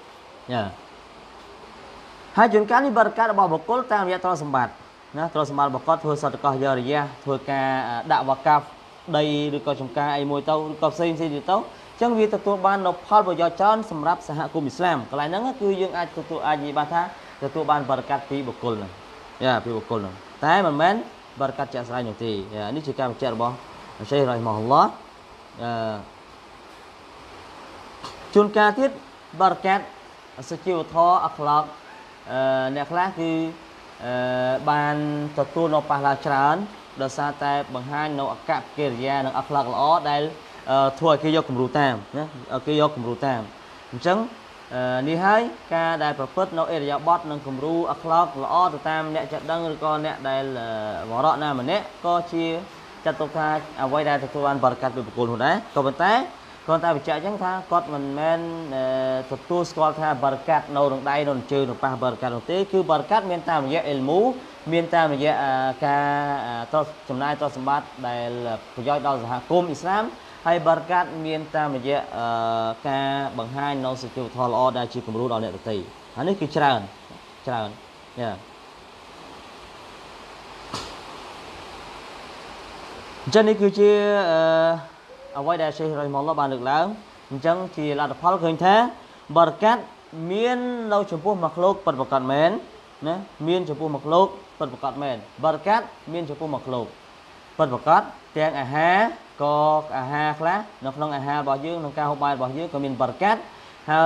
hai chuyện cá đi bật cắt bảo bọc cốt tam dạ to sầm bạtนะตัวสมาร์ทบอกก็ทัวร์สัตว์ก็เยอะเลยยะทัวร์กาด่าวกาđầy หรือก็ชมกาไอมวยเต้าหรือก็ซีนซีดีเต้าจังวีตัวบ้านเราพอดประโยชน์จอนสำหรับสหกรมอิสลามก็หลายนั้นก็คือยังอาจตัวอาจีบ้านท่าตัวบ้านบริการปีบุคคลนะยาปีบุคคลนะแต่มันแม้นบริการจะสลายอย่างที่ยานี่คือการเจริญบ่ใช่ไรมองล้อจุนกาทิศบริการสกิลทออัคลอกเนี่ยคลาคือbanตัวตัวนปลาจานโดยซาแต่บางฮันนอักกะเกียร์ยาหนังอัคลักล้อได้ทั่วกี่ยกกลุ่มรูตามนะกี่ยกกลุ่มรูตามจังนี่ให้การได้ประพฤตินเอริยาบอสหนังกลุ่มรูอัคลักล้อตัวตามเนี่ยจะดังหรือก็เนี่ยได้วอร์นามันเนี่ยก็เชียจัตุกาเอาไว้ได้ตัวอันบริการเป็นบุคคลหัวได้ก็เป็นแต่ก่อนตาวิจัยจังท่าก็มันแม่นตัวตัวสกอตท่าบริการโนนได้โนนเจอโนปาบริการโนเต้คือบริการเมียนตามเยอะเอลมูเมียนตามเยอะการตัวจำนายตัวสมบัติได้ประโยชน์ต่อสหกรมอิสลามให้บริการเมียนตามเยอะการบังให้โนสกิลทอลอได้ชีวิตรู้เราเนี่ยตีอันนี้คือเชิญเชิญเนี่ยจันนี่คือชื่อเอาไว้ได้ใช้รอยมองล้อบานลึกแล้วจังที่เราจะพอเราเคยแท้บริการเมียนเราชมพูมักโลกปฏิบัติการแมนนะเมียนชมพูมักโลกปฏิบัติการแมนบริการเมียนชมพูมักโลกปฏิบัติการแตงอาหารก็อาหารคลาสนักลงอาหารบ่อยืงนักการหอบใบบ่อยืงก็มีบริการให้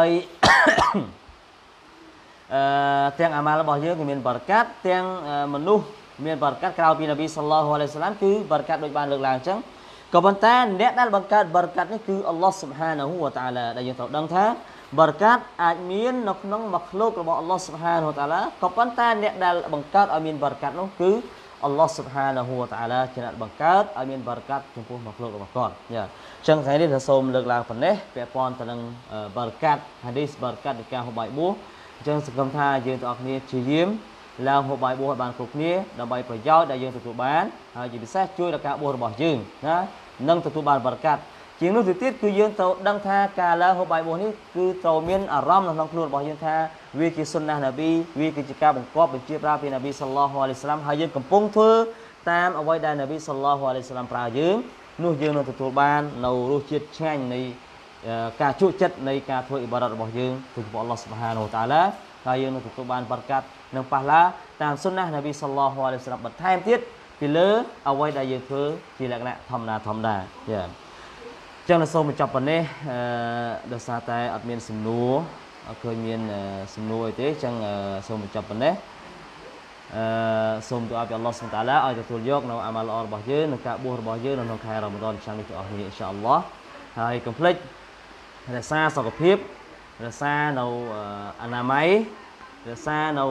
แตงอามาแล้วบ่อยืงก็มีบริการแตงมนุษย์มีบริการกล่าวปีนบีสัลลัลลอฮุอะลัยฮิวะซัลลัมคือบริการโดยบานลึกแล้วจังก็บรรดาเนี่ยได้บรรดาบรรดานี่คืออัลลอฮ์ سبحانه และ تعالى ได้ยินต่อดังท้าบรรดาอาจมีนกน้องมักโลกរបស់อัลลอฮ์ سبحانه และ تعالى ก็บรรดาเนี่ยได้บรรดาอามีนบรรดานั่นคืออัลลอฮ์ سبحانه และ تعالى จะได้บรรดาอามีนบรรดาจงพูดมักโลกរបស់គាត់យ៉ាចឹងថ្ងៃនេះសូមលើកឡើងប៉ុណ្ណេះពាក់ព័ន្ធទៅនឹងបរកាត់ហាឌីសបរកាត់នៃការហូបបាយបួសអញ្ចឹងសង្ឃឹមថាយើងទាំងអស់គ្នាជាយាមឡើងហូបបាយបួសឲ្យបានគ្រប់គ្នាដើម្បីប្រយោជន៍ដែលយើងទទួលបានហើយជាពិសេសជួយដល់ការបួសរបស់យើងណានឹងទទួលបានបរិកាត់ជាងនោះទៅទៀតគឺយើងត្រូវដឹងថាការឡើងហូបបាយបួសនេះគឺត្រូវមានអារម្មណ៍នៅក្នុងខ្លួនរបស់យើងថាវាជាសុនណាហ៍នប៊ីវាគឺជាការបង្គាប់បញ្ជាប្រើពីនប៊ីសល្លឡោះអាឡៃហ៊ីវសល្លាមហើយយើងកំពុងធ្វើតាមអ្វីដែលនប៊ីសល្លឡោះអាឡៃហ៊ីវសល្លាមប្រើយើងនោះយើងនឹងទទួលបាននៅរសជាតិឆ្ងាញ់នៃការជក់ចិត្តនៃការធ្វើអ៊ីបារ៉ាតរបស់យើងទៅចំពោះអល់ឡោះ سبحانه และ تعالى ហើយយើងនឹងទទួលបានបរិកាត់និងប៉ះឡាតាមសុនណាហ៍នប៊ីសល្លឡោះអាឡៃហ៊ីវសល្លាមបន្ថែមទៀតពីលើអ្វីដែលយើងធ្វើជាលក្ខណៈធម្មតាធម្មតាយ៉ាចឹងនៅសូមបញ្ចប់ប៉ុណ្ណេះអឺដោយសារតែអត់មានសំណួរអត់ឃើញមានសំណួរអីទេចឹងសូមបញ្ចប់ប៉ុណ្ណេះអឺសូមទូអាពីអល់ឡោះ سبحانه และ تعالى ឲ្យទទួលយកនៅអាម៉ាល់ល្អរបស់យើងនិងការបួសរបស់យើងនៅក្នុងខែរ៉ាម៉ាឌនឆ្នាំនេះទាំងអស់គ្នាអ៊ីនសាអល់ឡោះហើយកុំភ្លេចរក្សាសុខភាពរក្សានៅអនាម័យរក្សានៅ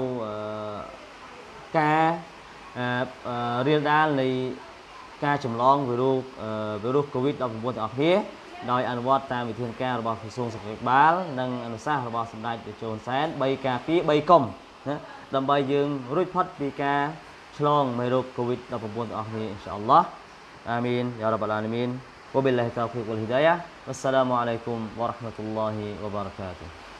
ការរៀលដាលនៃការចម្លងវីរុសវីរុសកូវីដ -19 ទាំងអស់គ្នាដោយអនុវត្តតាមវិធានការរបស់ក្រសួងសុខាភិបាលនិងអនុសាសន៍របស់សម្ដេចតេជោហ៊ុនសែនបីការពារបីកុំណាដើម្បីយើងរួចផុតពីការឆ្លងមេរោគកូវីដ -19 ទាំងអស់គ្នាអ៊ីនសាអល់ឡោះអាមីនយ៉ារ៉ាប់អាឡាមីនវបិលឡាហ៊ីតោហ្វីកវលហ៊ីដាយ៉ាវ៉ាស្សឡាមុអាឡៃគុំវ៉ារ៉ាហ្មាតុលឡោហ៊ីវ៉ាបារកាតុហ៍